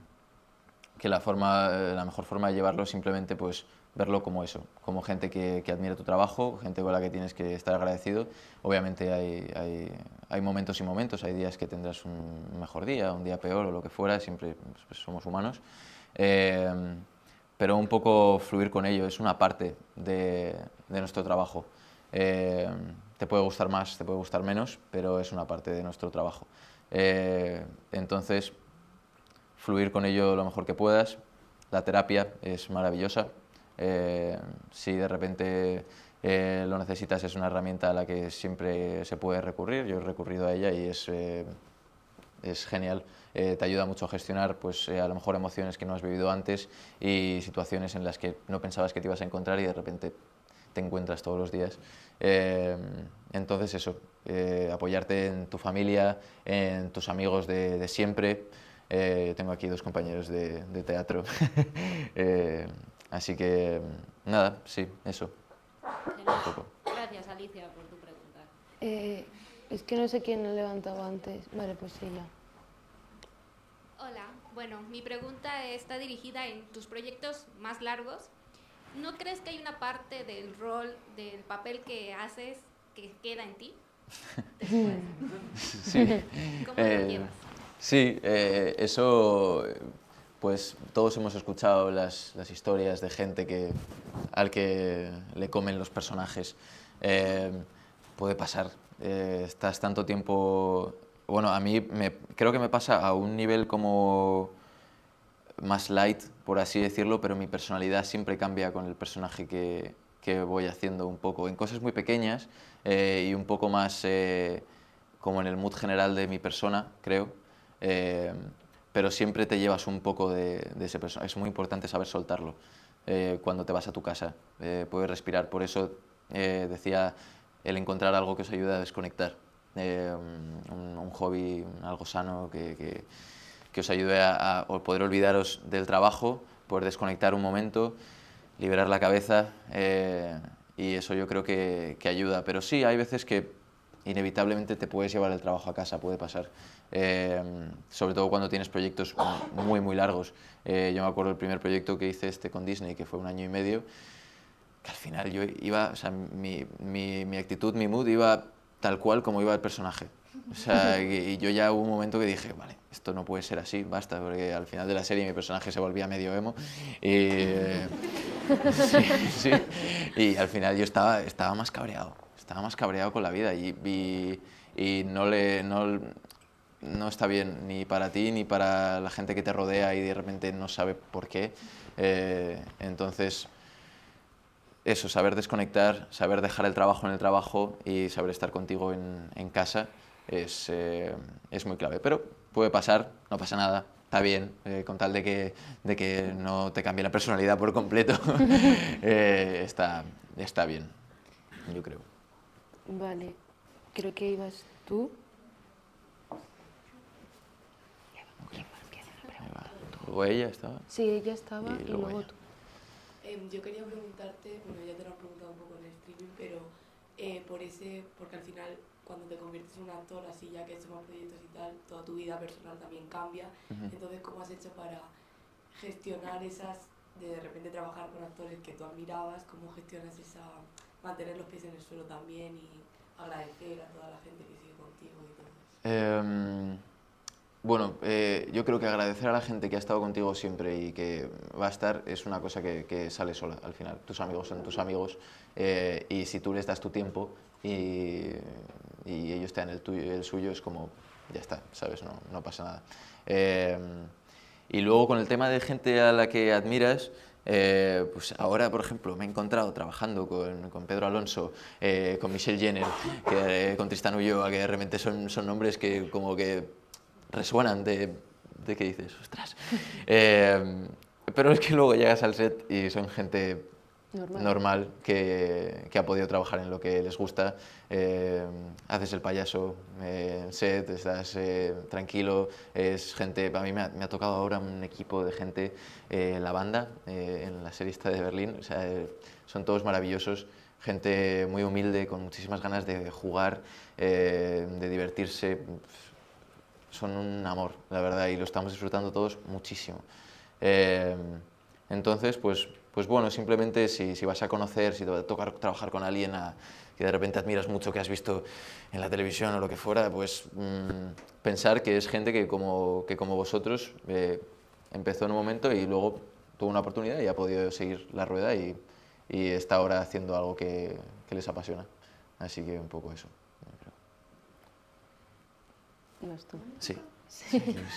la mejor forma de llevarlo es simplemente pues verlo como eso, como gente que admira tu trabajo, gente con la que tienes que estar agradecido. Obviamente hay momentos y momentos, hay días que tendrás un mejor día, un día peor o lo que fuera, siempre pues, somos humanos. Pero un poco fluir con ello, es una parte de nuestro trabajo. Te puede gustar más, te puede gustar menos, pero es una parte de nuestro trabajo. Entonces, fluir con ello lo mejor que puedas. La terapia es maravillosa. Si de repente lo necesitas, es una herramienta a la que siempre se puede recurrir. Yo he recurrido a ella y es genial. Te ayuda mucho a gestionar pues, a lo mejor emociones que no has vivido antes y situaciones en las que no pensabas que te ibas a encontrar y de repente te encuentras todos los días. Entonces eso, apoyarte en tu familia, en tus amigos de siempre. Tengo aquí 2 compañeros de teatro, así que nada, sí, eso. Genial. Gracias, Alicia, por tu pregunta. Es que no sé quién ha levantado antes. Vale, pues ella. Hola, bueno, mi pregunta está dirigida en tus proyectos más largos. ¿No crees que hay una parte del rol, del papel que haces que queda en ti? Sí. ¿Cómo lo llevas? Sí, eso, pues todos hemos escuchado las historias de gente al que le comen los personajes. Puede pasar. Estás tanto tiempo... Bueno, a mí creo que me pasa a un nivel como más light, por así decirlo, pero mi personalidad siempre cambia con el personaje que voy haciendo un poco. En cosas muy pequeñas y un poco más como en el mood general de mi persona, creo. Pero siempre te llevas un poco de ese personaje. Es muy importante saber soltarlo cuando te vas a tu casa, poder respirar. Por eso decía el encontrar algo que os ayude a desconectar. Un hobby, algo sano que os ayude a poder olvidaros del trabajo, poder desconectar un momento, liberar la cabeza, y eso yo creo que ayuda. Pero sí, hay veces que inevitablemente te puedes llevar el trabajo a casa, puede pasar. Sobre todo cuando tienes proyectos muy largos. Yo me acuerdo del primer proyecto que hice con Disney, que fue 1 año y medio, que al final yo iba, o sea, mi actitud, mi mood iba tal cual como iba el personaje. O sea, y yo ya hubo un momento que dije, vale, esto no puede ser así, basta, porque al final de la serie mi personaje se volvía medio emo. Y, sí, y al final yo estaba más cabreado con la vida y no está bien ni para ti ni para la gente que te rodea y de repente no sabe por qué. Entonces, eso, saber desconectar, saber dejar el trabajo en el trabajo y saber estar contigo en casa es muy clave. Pero puede pasar, no pasa nada, está bien, con tal de que no te cambie la personalidad por completo, está bien, yo creo. Vale, creo que ibas tú. ¿Luego ella estaba? Sí, ella estaba y luego tú. Yo quería preguntarte, bueno, ya te lo has preguntado un poco en el streaming, pero porque al final cuando te conviertes en un actor, así ya que has hecho más proyectos y tal, toda tu vida personal también cambia. Entonces, ¿cómo has hecho para gestionar de repente trabajar con actores que tú admirabas? ¿Cómo gestionas mantener los pies en el suelo también y agradecer a toda la gente que sigue contigo y todo eso? Bueno, yo creo que agradecer a la gente que ha estado contigo siempre y que va a estar es una cosa que sale sola al final. Tus amigos son tus amigos, y si tú les das tu tiempo y ellos te dan el suyo, es como, ya está, ¿sabes? No pasa nada. Y luego con el tema de gente a la que admiras, pues ahora, por ejemplo, me he encontrado trabajando con Pedro Alonso, con Michelle Jenner, con Tristán Ulloa, que de repente son nombres que como que resuenan de que dices, ostras. Pero es que luego llegas al set y son gente normal que ha podido trabajar en lo que les gusta. Haces el payaso en set, estás tranquilo, es gente. A mí me ha tocado ahora un equipo de gente, la banda, en la serie esta de Berlín, o sea, son todos maravillosos, gente muy humilde, con muchísimas ganas de jugar, de divertirse. Son un amor, la verdad, y lo estamos disfrutando todos muchísimo. Entonces, pues bueno, simplemente si vas a conocer, si te va a tocar trabajar con alguien que de repente admiras mucho, que has visto en la televisión o lo que fuera, pues pensar que es gente que como vosotros empezó en un momento y luego tuvo una oportunidad y ha podido seguir la rueda y está ahora haciendo algo que les apasiona. Así que un poco eso. ¿Ibas tú? Sí. Sí.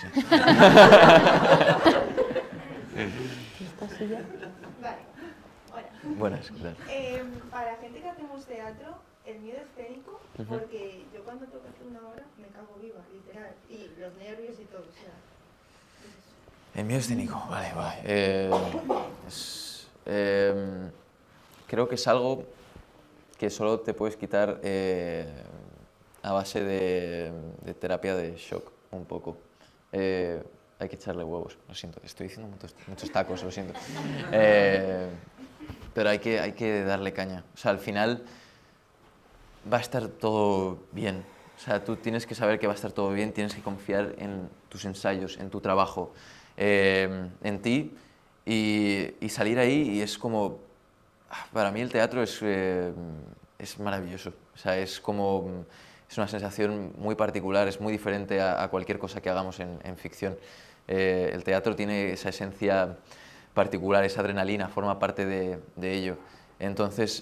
¿Esta silla? Vale. Hola. Buenas, ¿qué tal? Para la gente que hacemos teatro, el miedo escénico, porque yo cuando tengo que hacer una obra me cago viva, literal, y los nervios y todo, o sea... El miedo escénico, vale. Creo que es algo que solo te puedes quitar a base de terapia de shock, un poco. Hay que echarle huevos, lo siento, estoy diciendo muchos tacos, lo siento. Pero hay que darle caña. O sea, al final va a estar todo bien. O sea, tú tienes que saber que va a estar todo bien, tienes que confiar en tus ensayos, en tu trabajo, en ti, y salir ahí y es como... Para mí el teatro es maravilloso. O sea, es una sensación muy particular, es muy diferente a cualquier cosa que hagamos en ficción. El teatro tiene esa esencia particular, esa adrenalina, forma parte de ello. Entonces,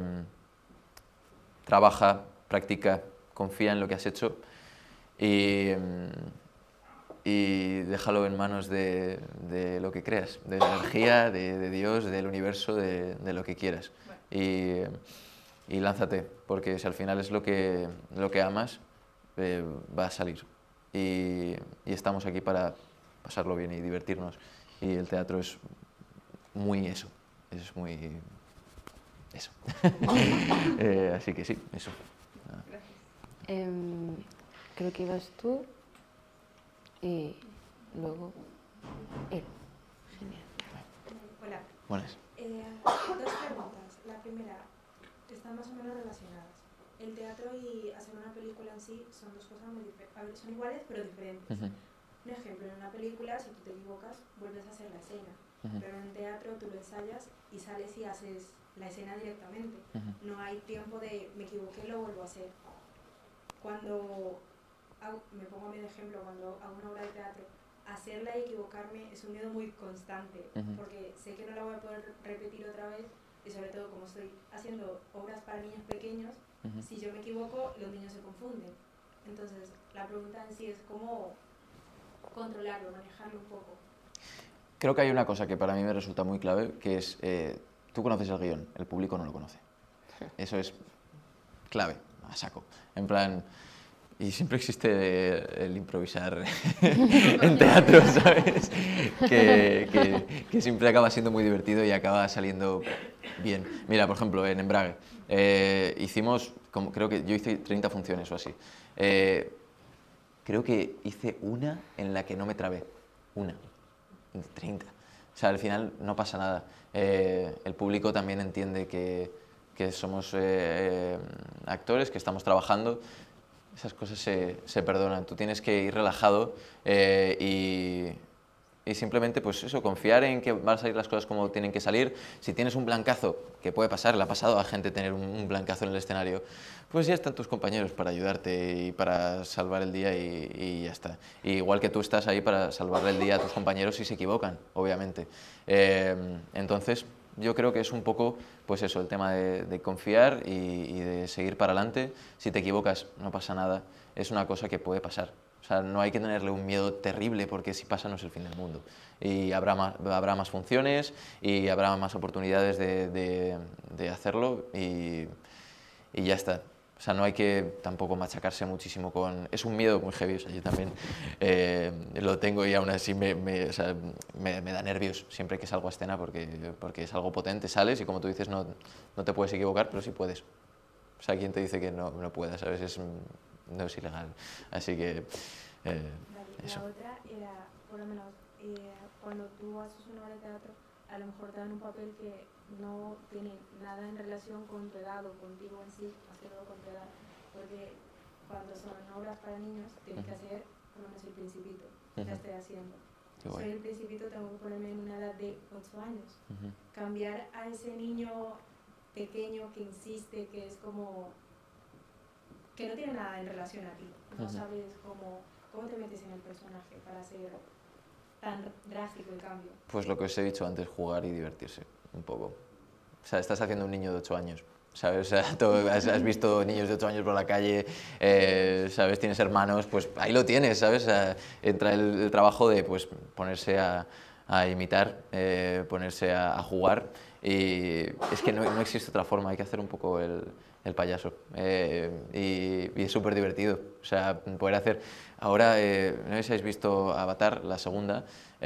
trabaja, practica, confía en lo que has hecho y déjalo en manos de lo que creas, de la energía, de Dios, del universo, de lo que quieras. Y lánzate, porque si al final es lo que amas, va a salir. Y estamos aquí para pasarlo bien y divertirnos. Y el teatro es muy eso, es muy eso. Así que sí, eso. Creo que ibas tú y luego él. Genial. Hola. Buenas. Dos preguntas. La primera, están más o menos relacionadas. El teatro y hacer una película en sí son dos cosas muy diferentes. A ver, son iguales pero diferentes. Un ejemplo, en una película, si tú te equivocas, vuelves a hacer la escena. Pero en un teatro tú lo ensayas y sales y haces la escena directamente. No hay tiempo de me equivoqué, lo vuelvo a hacer. Cuando me pongo a mi ejemplo, cuando hago una obra de teatro, hacerla y equivocarme es un miedo muy constante, porque sé que no la voy a poder repetir otra vez, y sobre todo como estoy haciendo obras para niños pequeños, si yo me equivoco, los niños se confunden. Entonces, la pregunta en sí es cómo controlarlo, manejarlo un poco. Creo que hay una cosa que para mí me resulta muy clave, que es, tú conoces el guión, el público no lo conoce. Eso es clave, a saco. En plan, y siempre existe el improvisar en teatro, ¿sabes? Que siempre acaba siendo muy divertido y acaba saliendo bien. Mira, por ejemplo, en Embrague hicimos, creo que yo hice 30 funciones o así. Creo que hice una en la que no me trabé, una, 30. O sea, al final no pasa nada. El público también entiende que somos actores, que estamos trabajando. Esas cosas se perdonan. Tú tienes que ir relajado y simplemente, pues eso, confiar en que van a salir las cosas como tienen que salir. Si tienes un blancazo, que puede pasar, le ha pasado a gente tener un blancazo en el escenario, pues ya están tus compañeros para ayudarte y para salvar el día y ya está. Y igual que tú estás ahí para salvarle el día a tus compañeros si se equivocan, obviamente. Entonces, yo creo que es un poco, pues eso, el tema de confiar y de seguir para adelante. Si te equivocas, no pasa nada. Es una cosa que puede pasar. O sea, no hay que tenerle un miedo terrible porque si pasa no es el fin del mundo. Y habrá más funciones y habrá más oportunidades de hacerlo y ya está. O sea, no hay que tampoco machacarse muchísimo con... Es un miedo muy heavy, o sea, yo también lo tengo y aún así me da nervios siempre que salgo a escena porque es algo potente, sales y como tú dices no te puedes equivocar, pero sí puedes. O sea, ¿quién te dice que no puedas? ¿Sabes? No es ilegal. Así que... eso. La otra era, por lo menos, cuando tú haces una obra de teatro, a lo mejor te dan un papel que no tiene nada en relación con tu edad o contigo en sí, hacerlo con tu edad, porque cuando son obras para niños tienes que hacer por lo menos el Principito, la estoy haciendo. Soy el Principito, tengo que ponerme en una edad de 8 años. Cambiar a ese niño pequeño que insiste, que es como... que no tiene nada en relación a ti, no sabes cómo te metes en el personaje para hacer tan drástico el cambio. Pues lo que os he dicho antes, jugar y divertirse un poco. O sea, estás haciendo un niño de 8 años, ¿sabes? O sea, has visto niños de 8 años por la calle, ¿sabes? Tienes hermanos, pues ahí lo tienes, ¿sabes? O sea, entra el trabajo de pues, ponerse a imitar, ponerse a jugar y es que no existe otra forma, hay que hacer un poco el payaso y es súper divertido, o sea, poder hacer... Ahora, no sé si habéis visto Avatar, la segunda,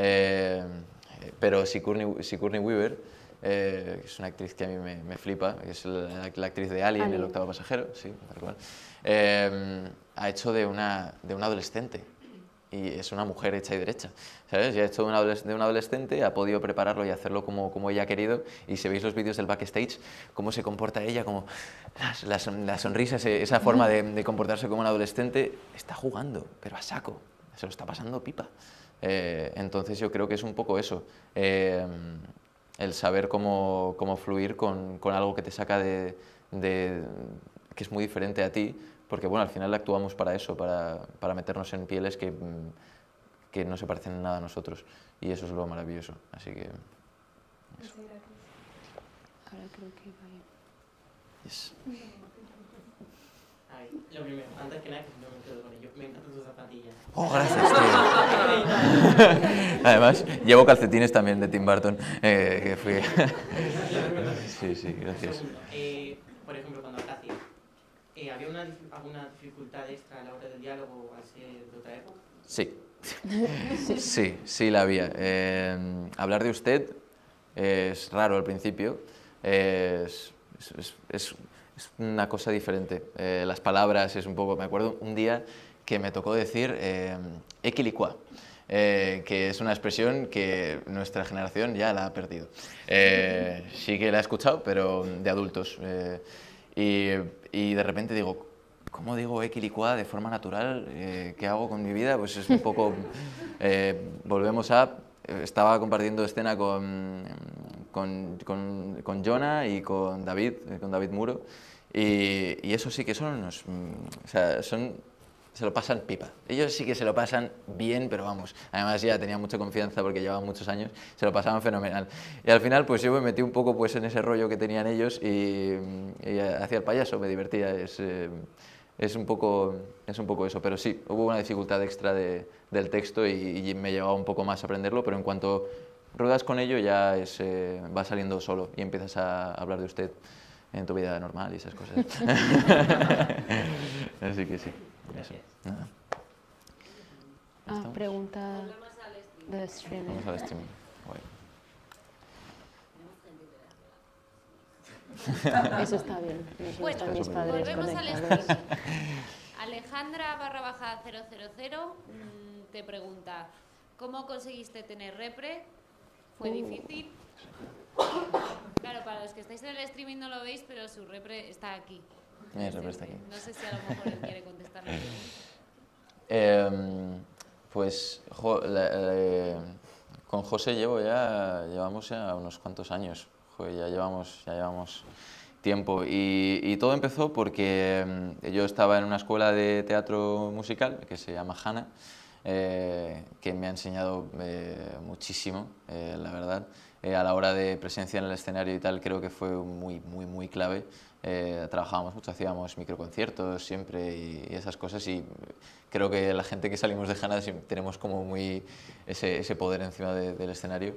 pero Sigourney Weaver, que es una actriz que a mí me flipa, que es la actriz de Alien, el octavo pasajero, sí, tal cual, ha hecho de una adolescente. Y es una mujer hecha y derecha, ¿sabes? Ya ha hecho de un adolescente, ha podido prepararlo y hacerlo como ella ha querido, y si veis los vídeos del backstage, cómo se comporta ella, como la sonrisa, esa forma de comportarse como un adolescente, está jugando, pero a saco, se lo está pasando pipa. Entonces yo creo que es un poco eso, el saber cómo fluir con algo que te saca que es muy diferente a ti, porque bueno, al final actuamos para eso, para meternos en pieles que no se parecen en nada a nosotros, y eso es lo maravilloso, así que... Eso. Ahora creo que va bien. Yes. Ay, lo primero, antes que nada, que no me quedo con ello, me encantan tus zapatillas. Oh, gracias, tío. Además, llevo calcetines también de Tim Burton, que fui... Sí, gracias. Por ejemplo, cuando Acacia, ¿había alguna dificultad extra a la hora del diálogo al ser de otra época? Sí, la había. Hablar de usted es raro al principio, es una cosa diferente. Las palabras es un poco... Me acuerdo un día que me tocó decir equilicua. que es una expresión que nuestra generación ya la ha perdido. Sí que la he escuchado, pero de adultos. Y de repente digo, ¿cómo digo equilicuada de forma natural? ¿Qué hago con mi vida? Pues es un poco... volvemos a... Estaba compartiendo escena con Jonah y con David Muro, y eso sí que son unos... o sea, se lo pasan pipa. Ellos sí que se lo pasan bien, pero vamos, además ya tenía mucha confianza porque llevaban muchos años, se lo pasaban fenomenal. Y al final pues yo me metí un poco pues en ese rollo que tenían ellos y hacía el payaso, me divertía, es un poco eso, pero sí, hubo una dificultad extra del texto y me llevaba un poco más a aprenderlo, pero en cuanto ruedas con ello ya va saliendo solo y empiezas a hablar de usted en tu vida normal y esas cosas. Así que sí. Eso. Nada. Pregunta del streaming. Vamos al streaming. Eso está bien. Bueno, están mis padres volvemos al conectados. streaming. Alejandra _000 te pregunta, ¿cómo conseguiste tener repre? ¿Fue difícil? Claro, para los que estáis en el streaming no lo veis, pero su repre está aquí. Mi repre está aquí. No sé si a lo mejor él quiere contestar. Pues con José llevamos ya unos cuantos años. Joder, ya llevamos tiempo y todo empezó porque yo estaba en una escuela de teatro musical que se llama Hanna, que me ha enseñado muchísimo, la verdad. A la hora de presencia en el escenario y tal, creo que fue muy clave. Trabajábamos mucho, hacíamos microconciertos siempre y esas cosas, y creo que la gente que salimos de Hanna tenemos como muy ese poder encima del escenario.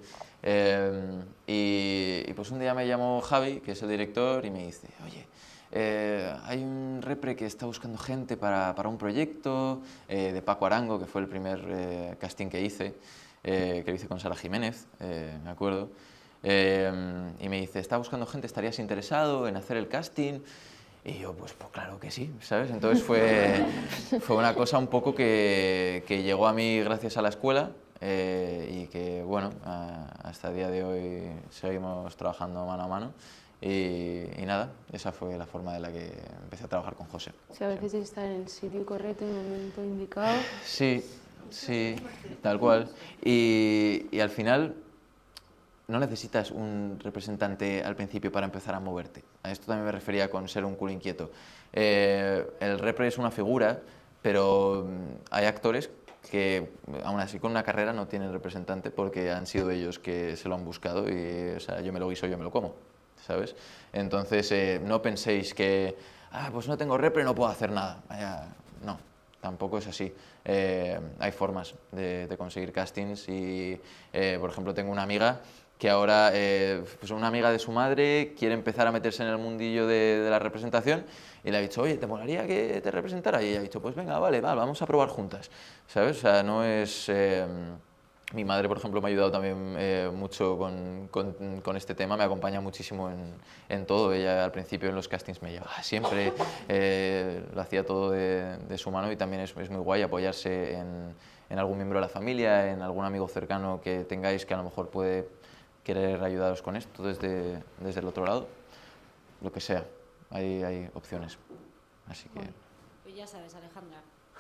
Y pues un día me llamó Javi, que es el director, y me dice, oye, hay un repre que está buscando gente para un proyecto de Paco Arango, que fue el primer casting que hice, que lo hice con Sara Jiménez, me acuerdo. Y me dice, está buscando gente, ¿estarías interesado en hacer el casting? Y yo, pues claro que sí, ¿sabes? Entonces fue una cosa un poco que llegó a mí gracias a la escuela y que, bueno, hasta el día de hoy seguimos trabajando mano a mano. Y nada, esa fue la forma de la que empecé a trabajar con José. O sea, a veces está en el sitio correcto, en el momento indicado. Sí, tal cual. Y al final no necesitas un representante al principio para empezar a moverte. A esto también me refería con ser un culo inquieto. El repre es una figura, pero hay actores que aún así con una carrera no tienen representante porque han sido ellos que se lo han buscado y, o sea, yo me lo guiso, yo me lo como, ¿sabes? Entonces no penséis que, pues no tengo repre, no puedo hacer nada. No, tampoco es así. Hay formas de conseguir castings y, por ejemplo, tengo una amiga que ahora, pues una amiga de su madre quiere empezar a meterse en el mundillo de la representación y le ha dicho, oye, ¿te molaría que te representara? Y ella ha dicho, pues venga, vale, vamos a probar juntas, ¿sabes? O sea, no es... mi madre, por ejemplo, me ha ayudado también mucho con este tema, me acompaña muchísimo en todo. Ella al principio en los castings me llevaba siempre, lo hacía todo de su mano y también es muy guay apoyarse en algún miembro de la familia, en algún amigo cercano que tengáis que a lo mejor puede querer ayudaros con esto desde el otro lado, lo que sea, hay opciones, así que... Pues ya sabes, Alejandra.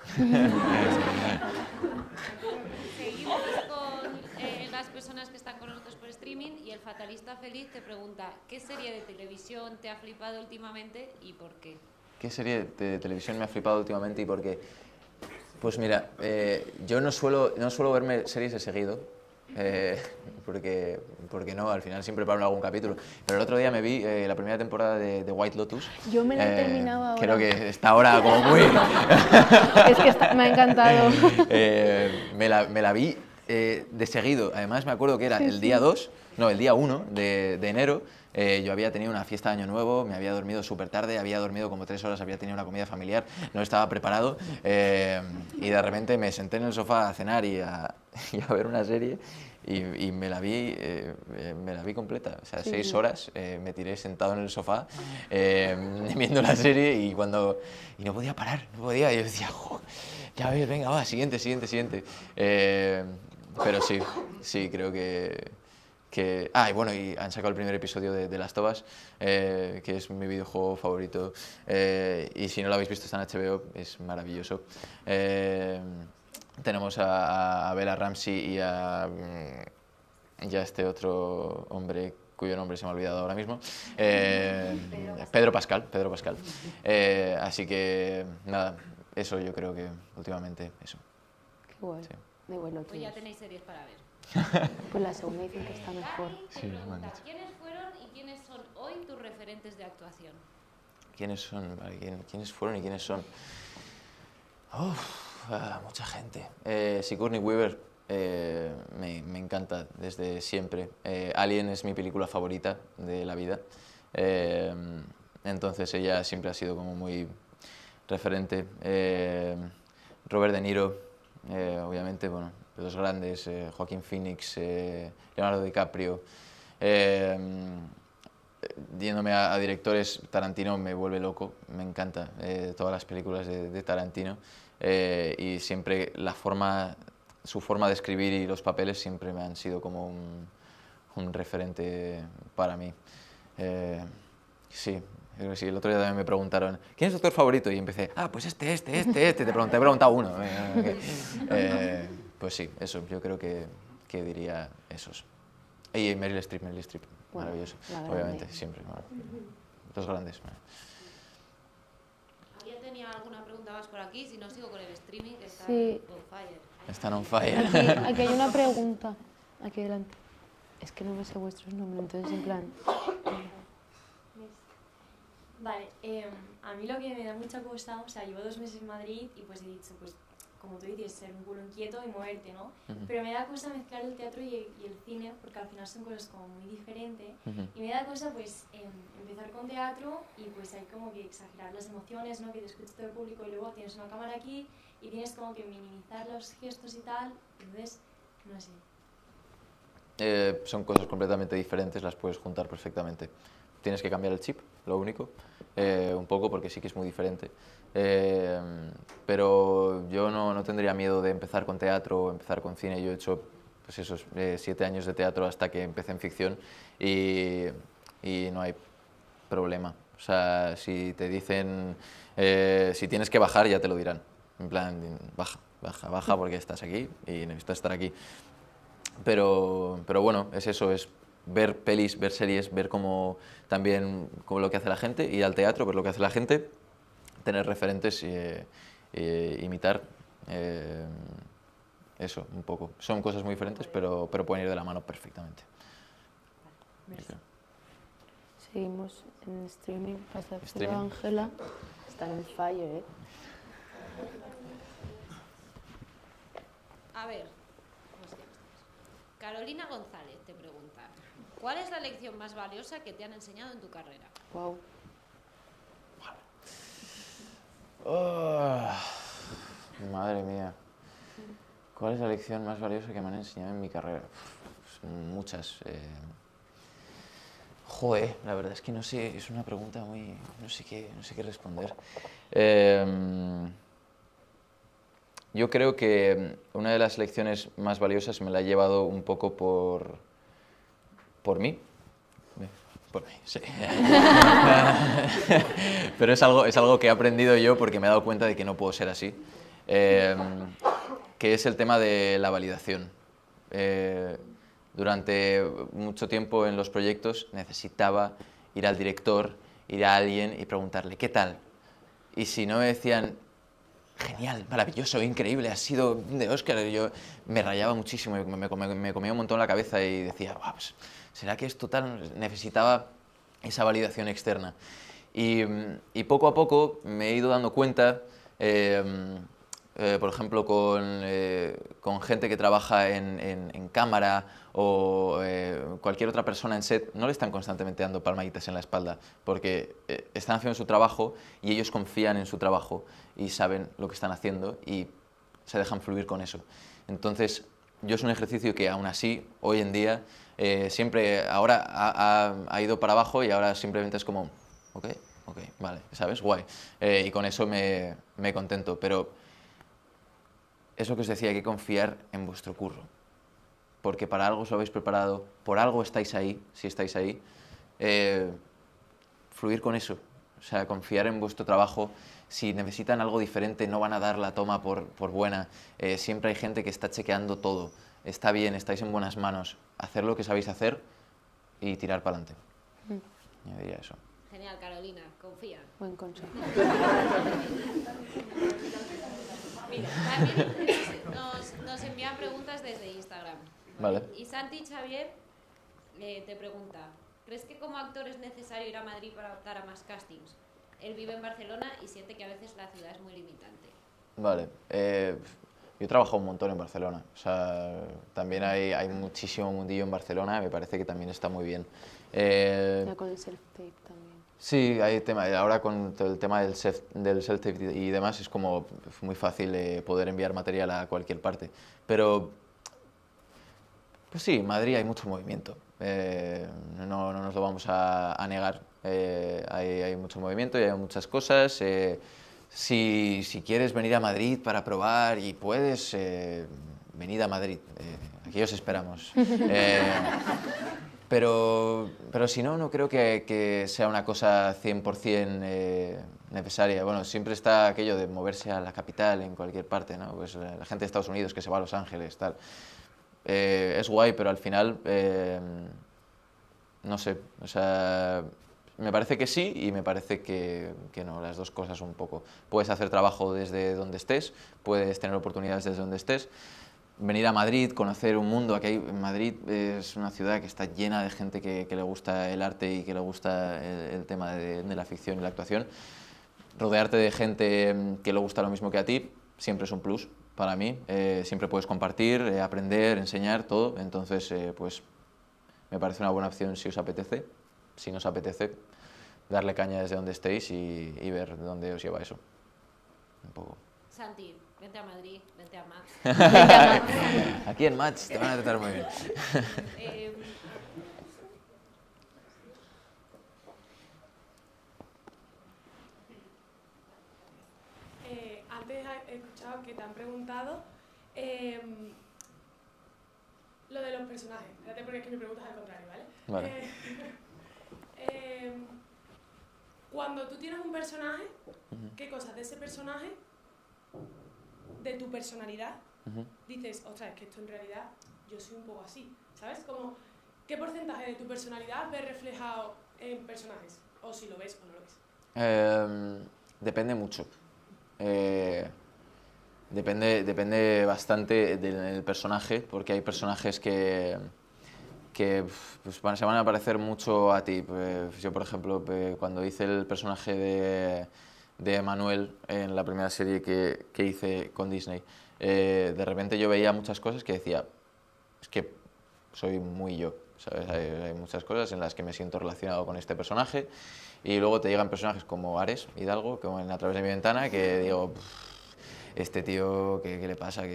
Seguimos con las personas que están con nosotros por streaming y el fatalista feliz te pregunta, ¿qué serie de televisión te ha flipado últimamente y por qué? ¿Qué serie de televisión me ha flipado últimamente y por qué? Pues mira, yo no suelo verme series de seguido, porque no, al final siempre paro en algún capítulo. Pero el otro día me vi la primera temporada de White Lotus. Yo me la he terminado ahora. Creo que está ahora como muy... Es que me ha encantado. Me la vi de seguido. Además me acuerdo que era el día 1 de enero. Yo había tenido una fiesta de Año Nuevo, me había dormido súper tarde, había dormido como 3 horas, había tenido una comida familiar, no estaba preparado y de repente me senté en el sofá a cenar y iba a ver una serie y me la vi completa, o sea, 6 horas me tiré sentado en el sofá viendo la serie y no podía parar, no podía, y yo decía, jo, ya ves, venga, va, siguiente. Pero sí, creo que... y bueno, y han sacado el primer episodio de Last of Us, que es mi videojuego favorito, y si no lo habéis visto está en HBO, es maravilloso. Tenemos a Bella Ramsey y a este otro hombre cuyo nombre se me ha olvidado ahora mismo, Pedro Pascal. Así que nada, eso yo creo que últimamente eso. Qué guay. Sí. De bueno, Pues ya tenéis series para ver. Pues la segunda dicen que está mejor. Sí, me han dicho. ¿Quiénes fueron y quiénes son hoy tus referentes de actuación? ¿Quiénes son? ¿Quiénes fueron y quiénes son? Mucha gente. Sigourney Weaver me encanta desde siempre. Alien es mi película favorita de la vida. Entonces ella siempre ha sido como muy referente. Robert De Niro, obviamente, bueno, de los grandes, Joaquín Phoenix, Leonardo DiCaprio. Yéndome a directores, Tarantino me vuelve loco, me encanta todas las películas de Tarantino, y siempre su forma de escribir y los papeles siempre me han sido como un referente para mí. Sí, creo que sí. El otro día también me preguntaron, ¿quién es tu actor favorito? Y empecé, pues este, te he preguntado uno. Pues sí, eso, yo creo que diría esos. Y Meryl Streep, bueno, maravilloso, obviamente, siempre. Los grandes. ¿Alguien tenía alguna pregunta más por aquí? Si no, sigo con el streaming, que está Sí. on fire. Están on fire. Aquí hay una pregunta, aquí delante. Es que no me sé vuestros nombres, entonces en plan... Vale, a mí lo que me da mucha cosa, o sea, llevo 2 meses en Madrid y pues he dicho, pues como tú dices, ser un culo inquieto y moverte, ¿no? Pero me da cosa mezclar el teatro y el cine, porque al final son cosas como muy diferentes. Y me da cosa, pues, empezar con teatro y pues hay como que exagerar las emociones, ¿no? Que te escucha todo el público y luego tienes una cámara aquí y tienes como que minimizar los gestos y tal, entonces, no sé. Son cosas completamente diferentes, las puedes juntar perfectamente. Tienes que cambiar el chip, lo único, un poco, porque sí que es muy diferente. Pero yo no tendría miedo de empezar con teatro o empezar con cine. Yo he hecho pues esos 7 años de teatro hasta que empecé en ficción y no hay problema. O sea, si te dicen, si tienes que bajar, ya te lo dirán. En plan, baja porque estás aquí y necesitas estar aquí. Pero bueno, es eso, es ver pelis, ver series, ver cómo lo que hace la gente, ir al teatro, ver lo que hace la gente, tener referentes y imitar, eso, un poco. Son cosas muy diferentes, pero pueden ir de la mano perfectamente. Seguimos en streaming, pasárselo a Ángela. Están en fire, A ver, Carolina González te pregunta, ¿cuál es la lección más valiosa que te han enseñado en tu carrera? Wow. Madre mía. ¿Cuál es la lección más valiosa que me han enseñado en mi carrera? Pues muchas. Joder, la verdad es que no sé, es una pregunta muy... no sé qué responder. Yo creo que una de las lecciones más valiosas me la he llevado un poco por mí. Por mí, sí. Pero es algo que he aprendido yo porque me he dado cuenta de que no puedo ser así. Que es el tema de la validación. Durante mucho tiempo en los proyectos necesitaba ir al director, ir a alguien y preguntarle, ¿qué tal? Y si no me decían, genial, maravilloso, increíble, has sido de Oscar, yo me rayaba muchísimo, me comía un montón la cabeza y decía, pues, ¿será que es total? Necesitaba esa validación externa. Y poco a poco me he ido dando cuenta, por ejemplo, con gente que trabaja en cámara o cualquier otra persona en set, no le están constantemente dando palmaditas en la espalda, porque están haciendo su trabajo y ellos confían en su trabajo y saben lo que están haciendo y se dejan fluir con eso. Entonces, yo es un ejercicio que aún así, hoy en día, siempre, ahora ha ido para abajo y ahora simplemente es como, ok, vale, ¿sabes? Guay. Y con eso me contento, pero es lo que os decía, hay que confiar en vuestro curro, porque para algo os lo habéis preparado, por algo estáis ahí, si estáis ahí, fluir con eso, o sea, confiar en vuestro trabajo. Si necesitan algo diferente, no van a dar la toma por buena. Siempre hay gente que está chequeando todo. Está bien, estáis en buenas manos. Hacer lo que sabéis hacer y tirar para adelante. Yo diría eso. Genial, Carolina, confía. Buen consejo. Mira, también nos envían preguntas desde Instagram. Vale. Y Santi Xavier te pregunta, ¿crees que como actor es necesario ir a Madrid para optar a más castings? Él vive en Barcelona y siente que a veces la ciudad es muy limitante. Vale. Yo he trabajado un montón en Barcelona. O sea, también hay muchísimo mundillo en Barcelona. Me parece que también está muy bien. Ya con el self-tape también. Sí, hay tema. Ahora con todo el tema del self-tape y demás es como muy fácil poder enviar material a cualquier parte. Pero, pues sí, en Madrid hay mucho movimiento. No nos lo vamos a negar. Hay mucho movimiento y hay muchas cosas. Si quieres venir a Madrid para probar y puedes, venid a Madrid. Aquí os esperamos. Pero si no, no creo que sea una cosa 100% necesaria. Bueno, siempre está aquello de moverse a la capital en cualquier parte, ¿no? Pues la gente de Estados Unidos que se va a Los Ángeles, tal. Es guay, pero al final, no sé, o sea, me parece que sí y me parece que no, las dos cosas un poco. Puedes hacer trabajo desde donde estés, puedes tener oportunidades desde donde estés. Venir a Madrid, conocer un mundo. Aquí Madrid es una ciudad que está llena de gente que le gusta el arte y que le gusta el tema de la ficción y la actuación. Rodearte de gente que le gusta lo mismo que a ti siempre es un plus para mí. Siempre puedes compartir, aprender, enseñar, todo. Entonces, pues me parece una buena opción si os apetece. Si no os apetece, darle caña desde donde estéis y ver dónde os lleva eso. Un poco. Santi, vente a Madrid, vente a Match. Aquí en Match te van a tratar muy bien. Antes he escuchado que te han preguntado lo de los personajes. Espérate porque es que mi pregunta es al contrario, ¿vale? Vale. Cuando tú tienes un personaje, ¿qué cosas de ese personaje, de tu personalidad, dices, ostras, es que esto en realidad yo soy un poco así, ¿sabes? Como, ¿qué porcentaje de tu personalidad ves reflejado en personajes? O si lo ves o no lo ves. Depende mucho. Depende bastante del personaje, porque hay personajes que pues, se van a parecer mucho a ti. Pues, yo, por ejemplo, cuando hice el personaje de Manuel en la primera serie que hice con Disney, de repente yo veía muchas cosas que decía, es que soy muy yo, ¿sabes? Hay muchas cosas en las que me siento relacionado con este personaje y luego te llegan personajes como Ares Hidalgo, como en A través de mi ventana, que digo, este tío, ¿qué le pasa?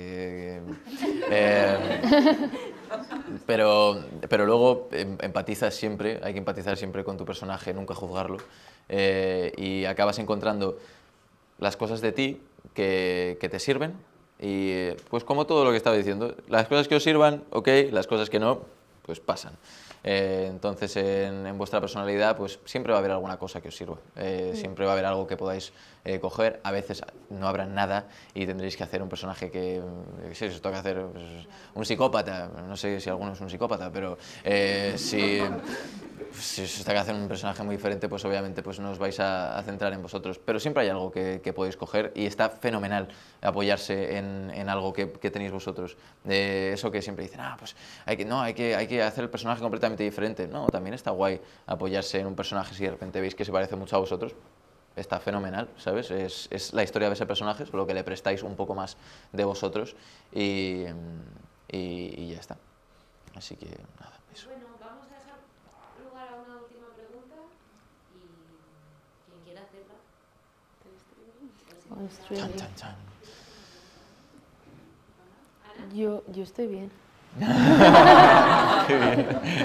Pero luego empatizas siempre, hay que empatizar siempre con tu personaje, nunca juzgarlo, y acabas encontrando las cosas de ti que te sirven, y pues como todo lo que estaba diciendo, las cosas que os sirvan, ok, las cosas que no, pues pasan. Entonces en vuestra personalidad pues siempre va a haber alguna cosa que os sirva, siempre va a haber algo que podáis coger. A veces no habrá nada y tendréis que hacer un personaje que si os toca hacer pues, un psicópata, no sé si alguno es un psicópata, pero si os toca hacer un personaje muy diferente, pues obviamente pues no os vais a centrar en vosotros, pero siempre hay algo que podéis coger y está fenomenal apoyarse en algo que tenéis vosotros. Eso que siempre dicen, pues hay que hacer el personaje completamente diferente. No, también está guay apoyarse en un personaje si de repente veis que se parece mucho a vosotros. Está fenomenal, ¿sabes? Es la historia de ese personaje, solo que le prestáis un poco más de vosotros y ya está. Así que nada, eso. Bueno, vamos a dejar lugar a una última pregunta y quien quiera hacerla. On streaming. Chan, chan, chan. ¿Ana? Yo estoy bien. Qué bien.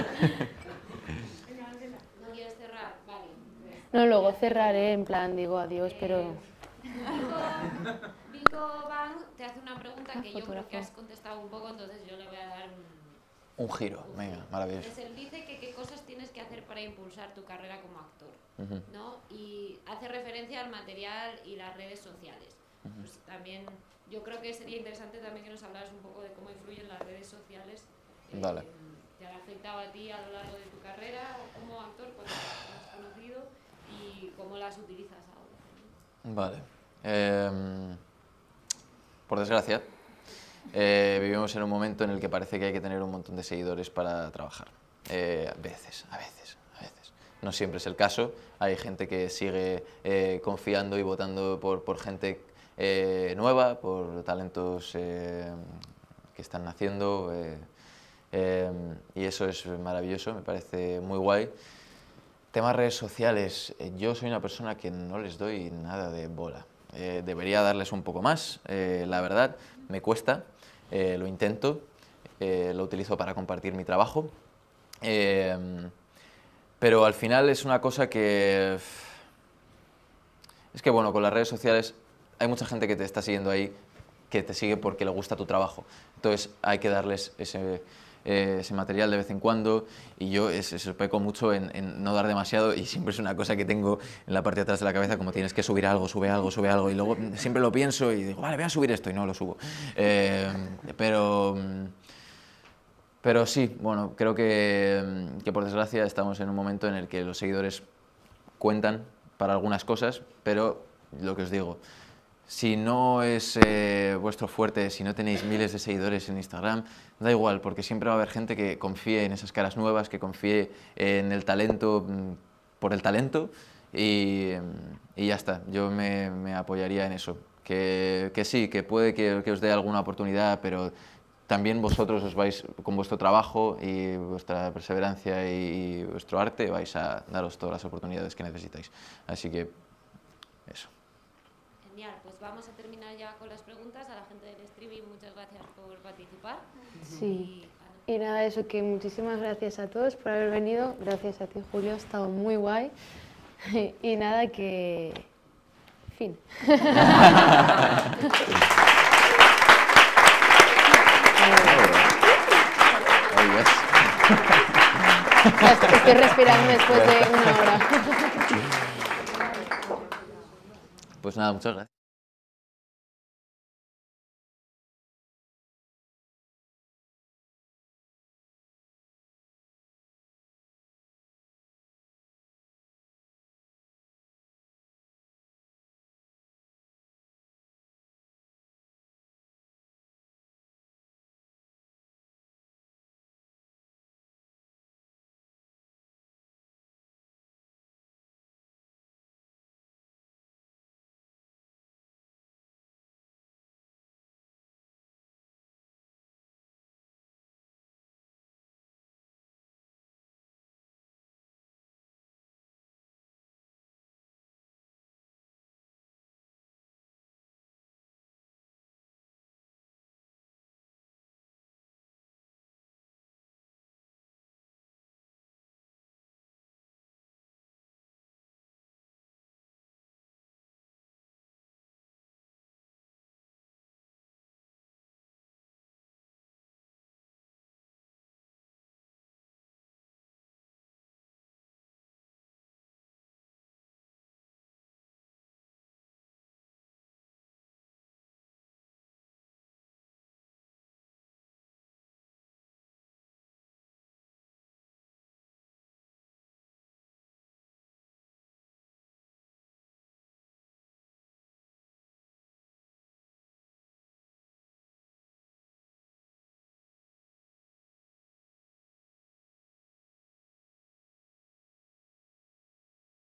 ¿No quieres cerrar? Vale. No, luego cerraré, en plan, digo adiós, pero... Vico Bang te hace una pregunta que yo creo que has contestado un poco, entonces yo le voy a dar Un giro, venga, maravilloso. Pues él dice que qué cosas tienes que hacer para impulsar tu carrera como actor, ¿no? Y hace referencia al material y las redes sociales. Pues también, yo creo que sería interesante también que nos hablaras un poco de cómo influyen las redes sociales. Vale. ¿Te han afectado a ti a lo largo de tu carrera como actor, cuando te has conocido, y cómo las utilizas ahora? Vale. Por desgracia, vivimos en un momento en el que parece que hay que tener un montón de seguidores para trabajar. A veces. No siempre es el caso. Hay gente que sigue confiando y votando por gente nueva, por talentos que están naciendo. Y eso es maravilloso, me parece muy guay. Temas redes sociales, yo soy una persona que no les doy nada de bola. Debería darles un poco más, la verdad, me cuesta, lo intento, lo utilizo para compartir mi trabajo, pero al final es una cosa que... Es que bueno, con las redes sociales hay mucha gente que te está siguiendo ahí, que te sigue porque le gusta tu trabajo, entonces hay que darles ese material de vez en cuando, y yo eso peco mucho en no dar demasiado, y siempre es una cosa que tengo en la parte de atrás de la cabeza, como tienes que subir algo, sube algo, y luego siempre lo pienso y digo, vale, voy a subir esto, y no lo subo. Pero sí, bueno, creo que por desgracia estamos en un momento en el que los seguidores cuentan para algunas cosas, pero lo que os digo, si no es vuestro fuerte, si no tenéis miles de seguidores en Instagram, da igual, porque siempre va a haber gente que confíe en esas caras nuevas, que confíe en el talento por el talento, y ya está. Yo me apoyaría en eso. Que sí, que puede que os dé alguna oportunidad, pero también vosotros os vais con vuestro trabajo y vuestra perseverancia y vuestro arte, vais a daros todas las oportunidades que necesitáis. Así que eso. Genial, pues vamos a terminar ya con las preguntas. A la gente del streaming, muchas gracias por participar. Sí. Y nada, eso, que muchísimas gracias a todos por haber venido. Gracias a ti, Julio, ha estado muy guay. Y nada, que... Fin. Estoy respirando después de una hora. Pues nada, muchas gracias.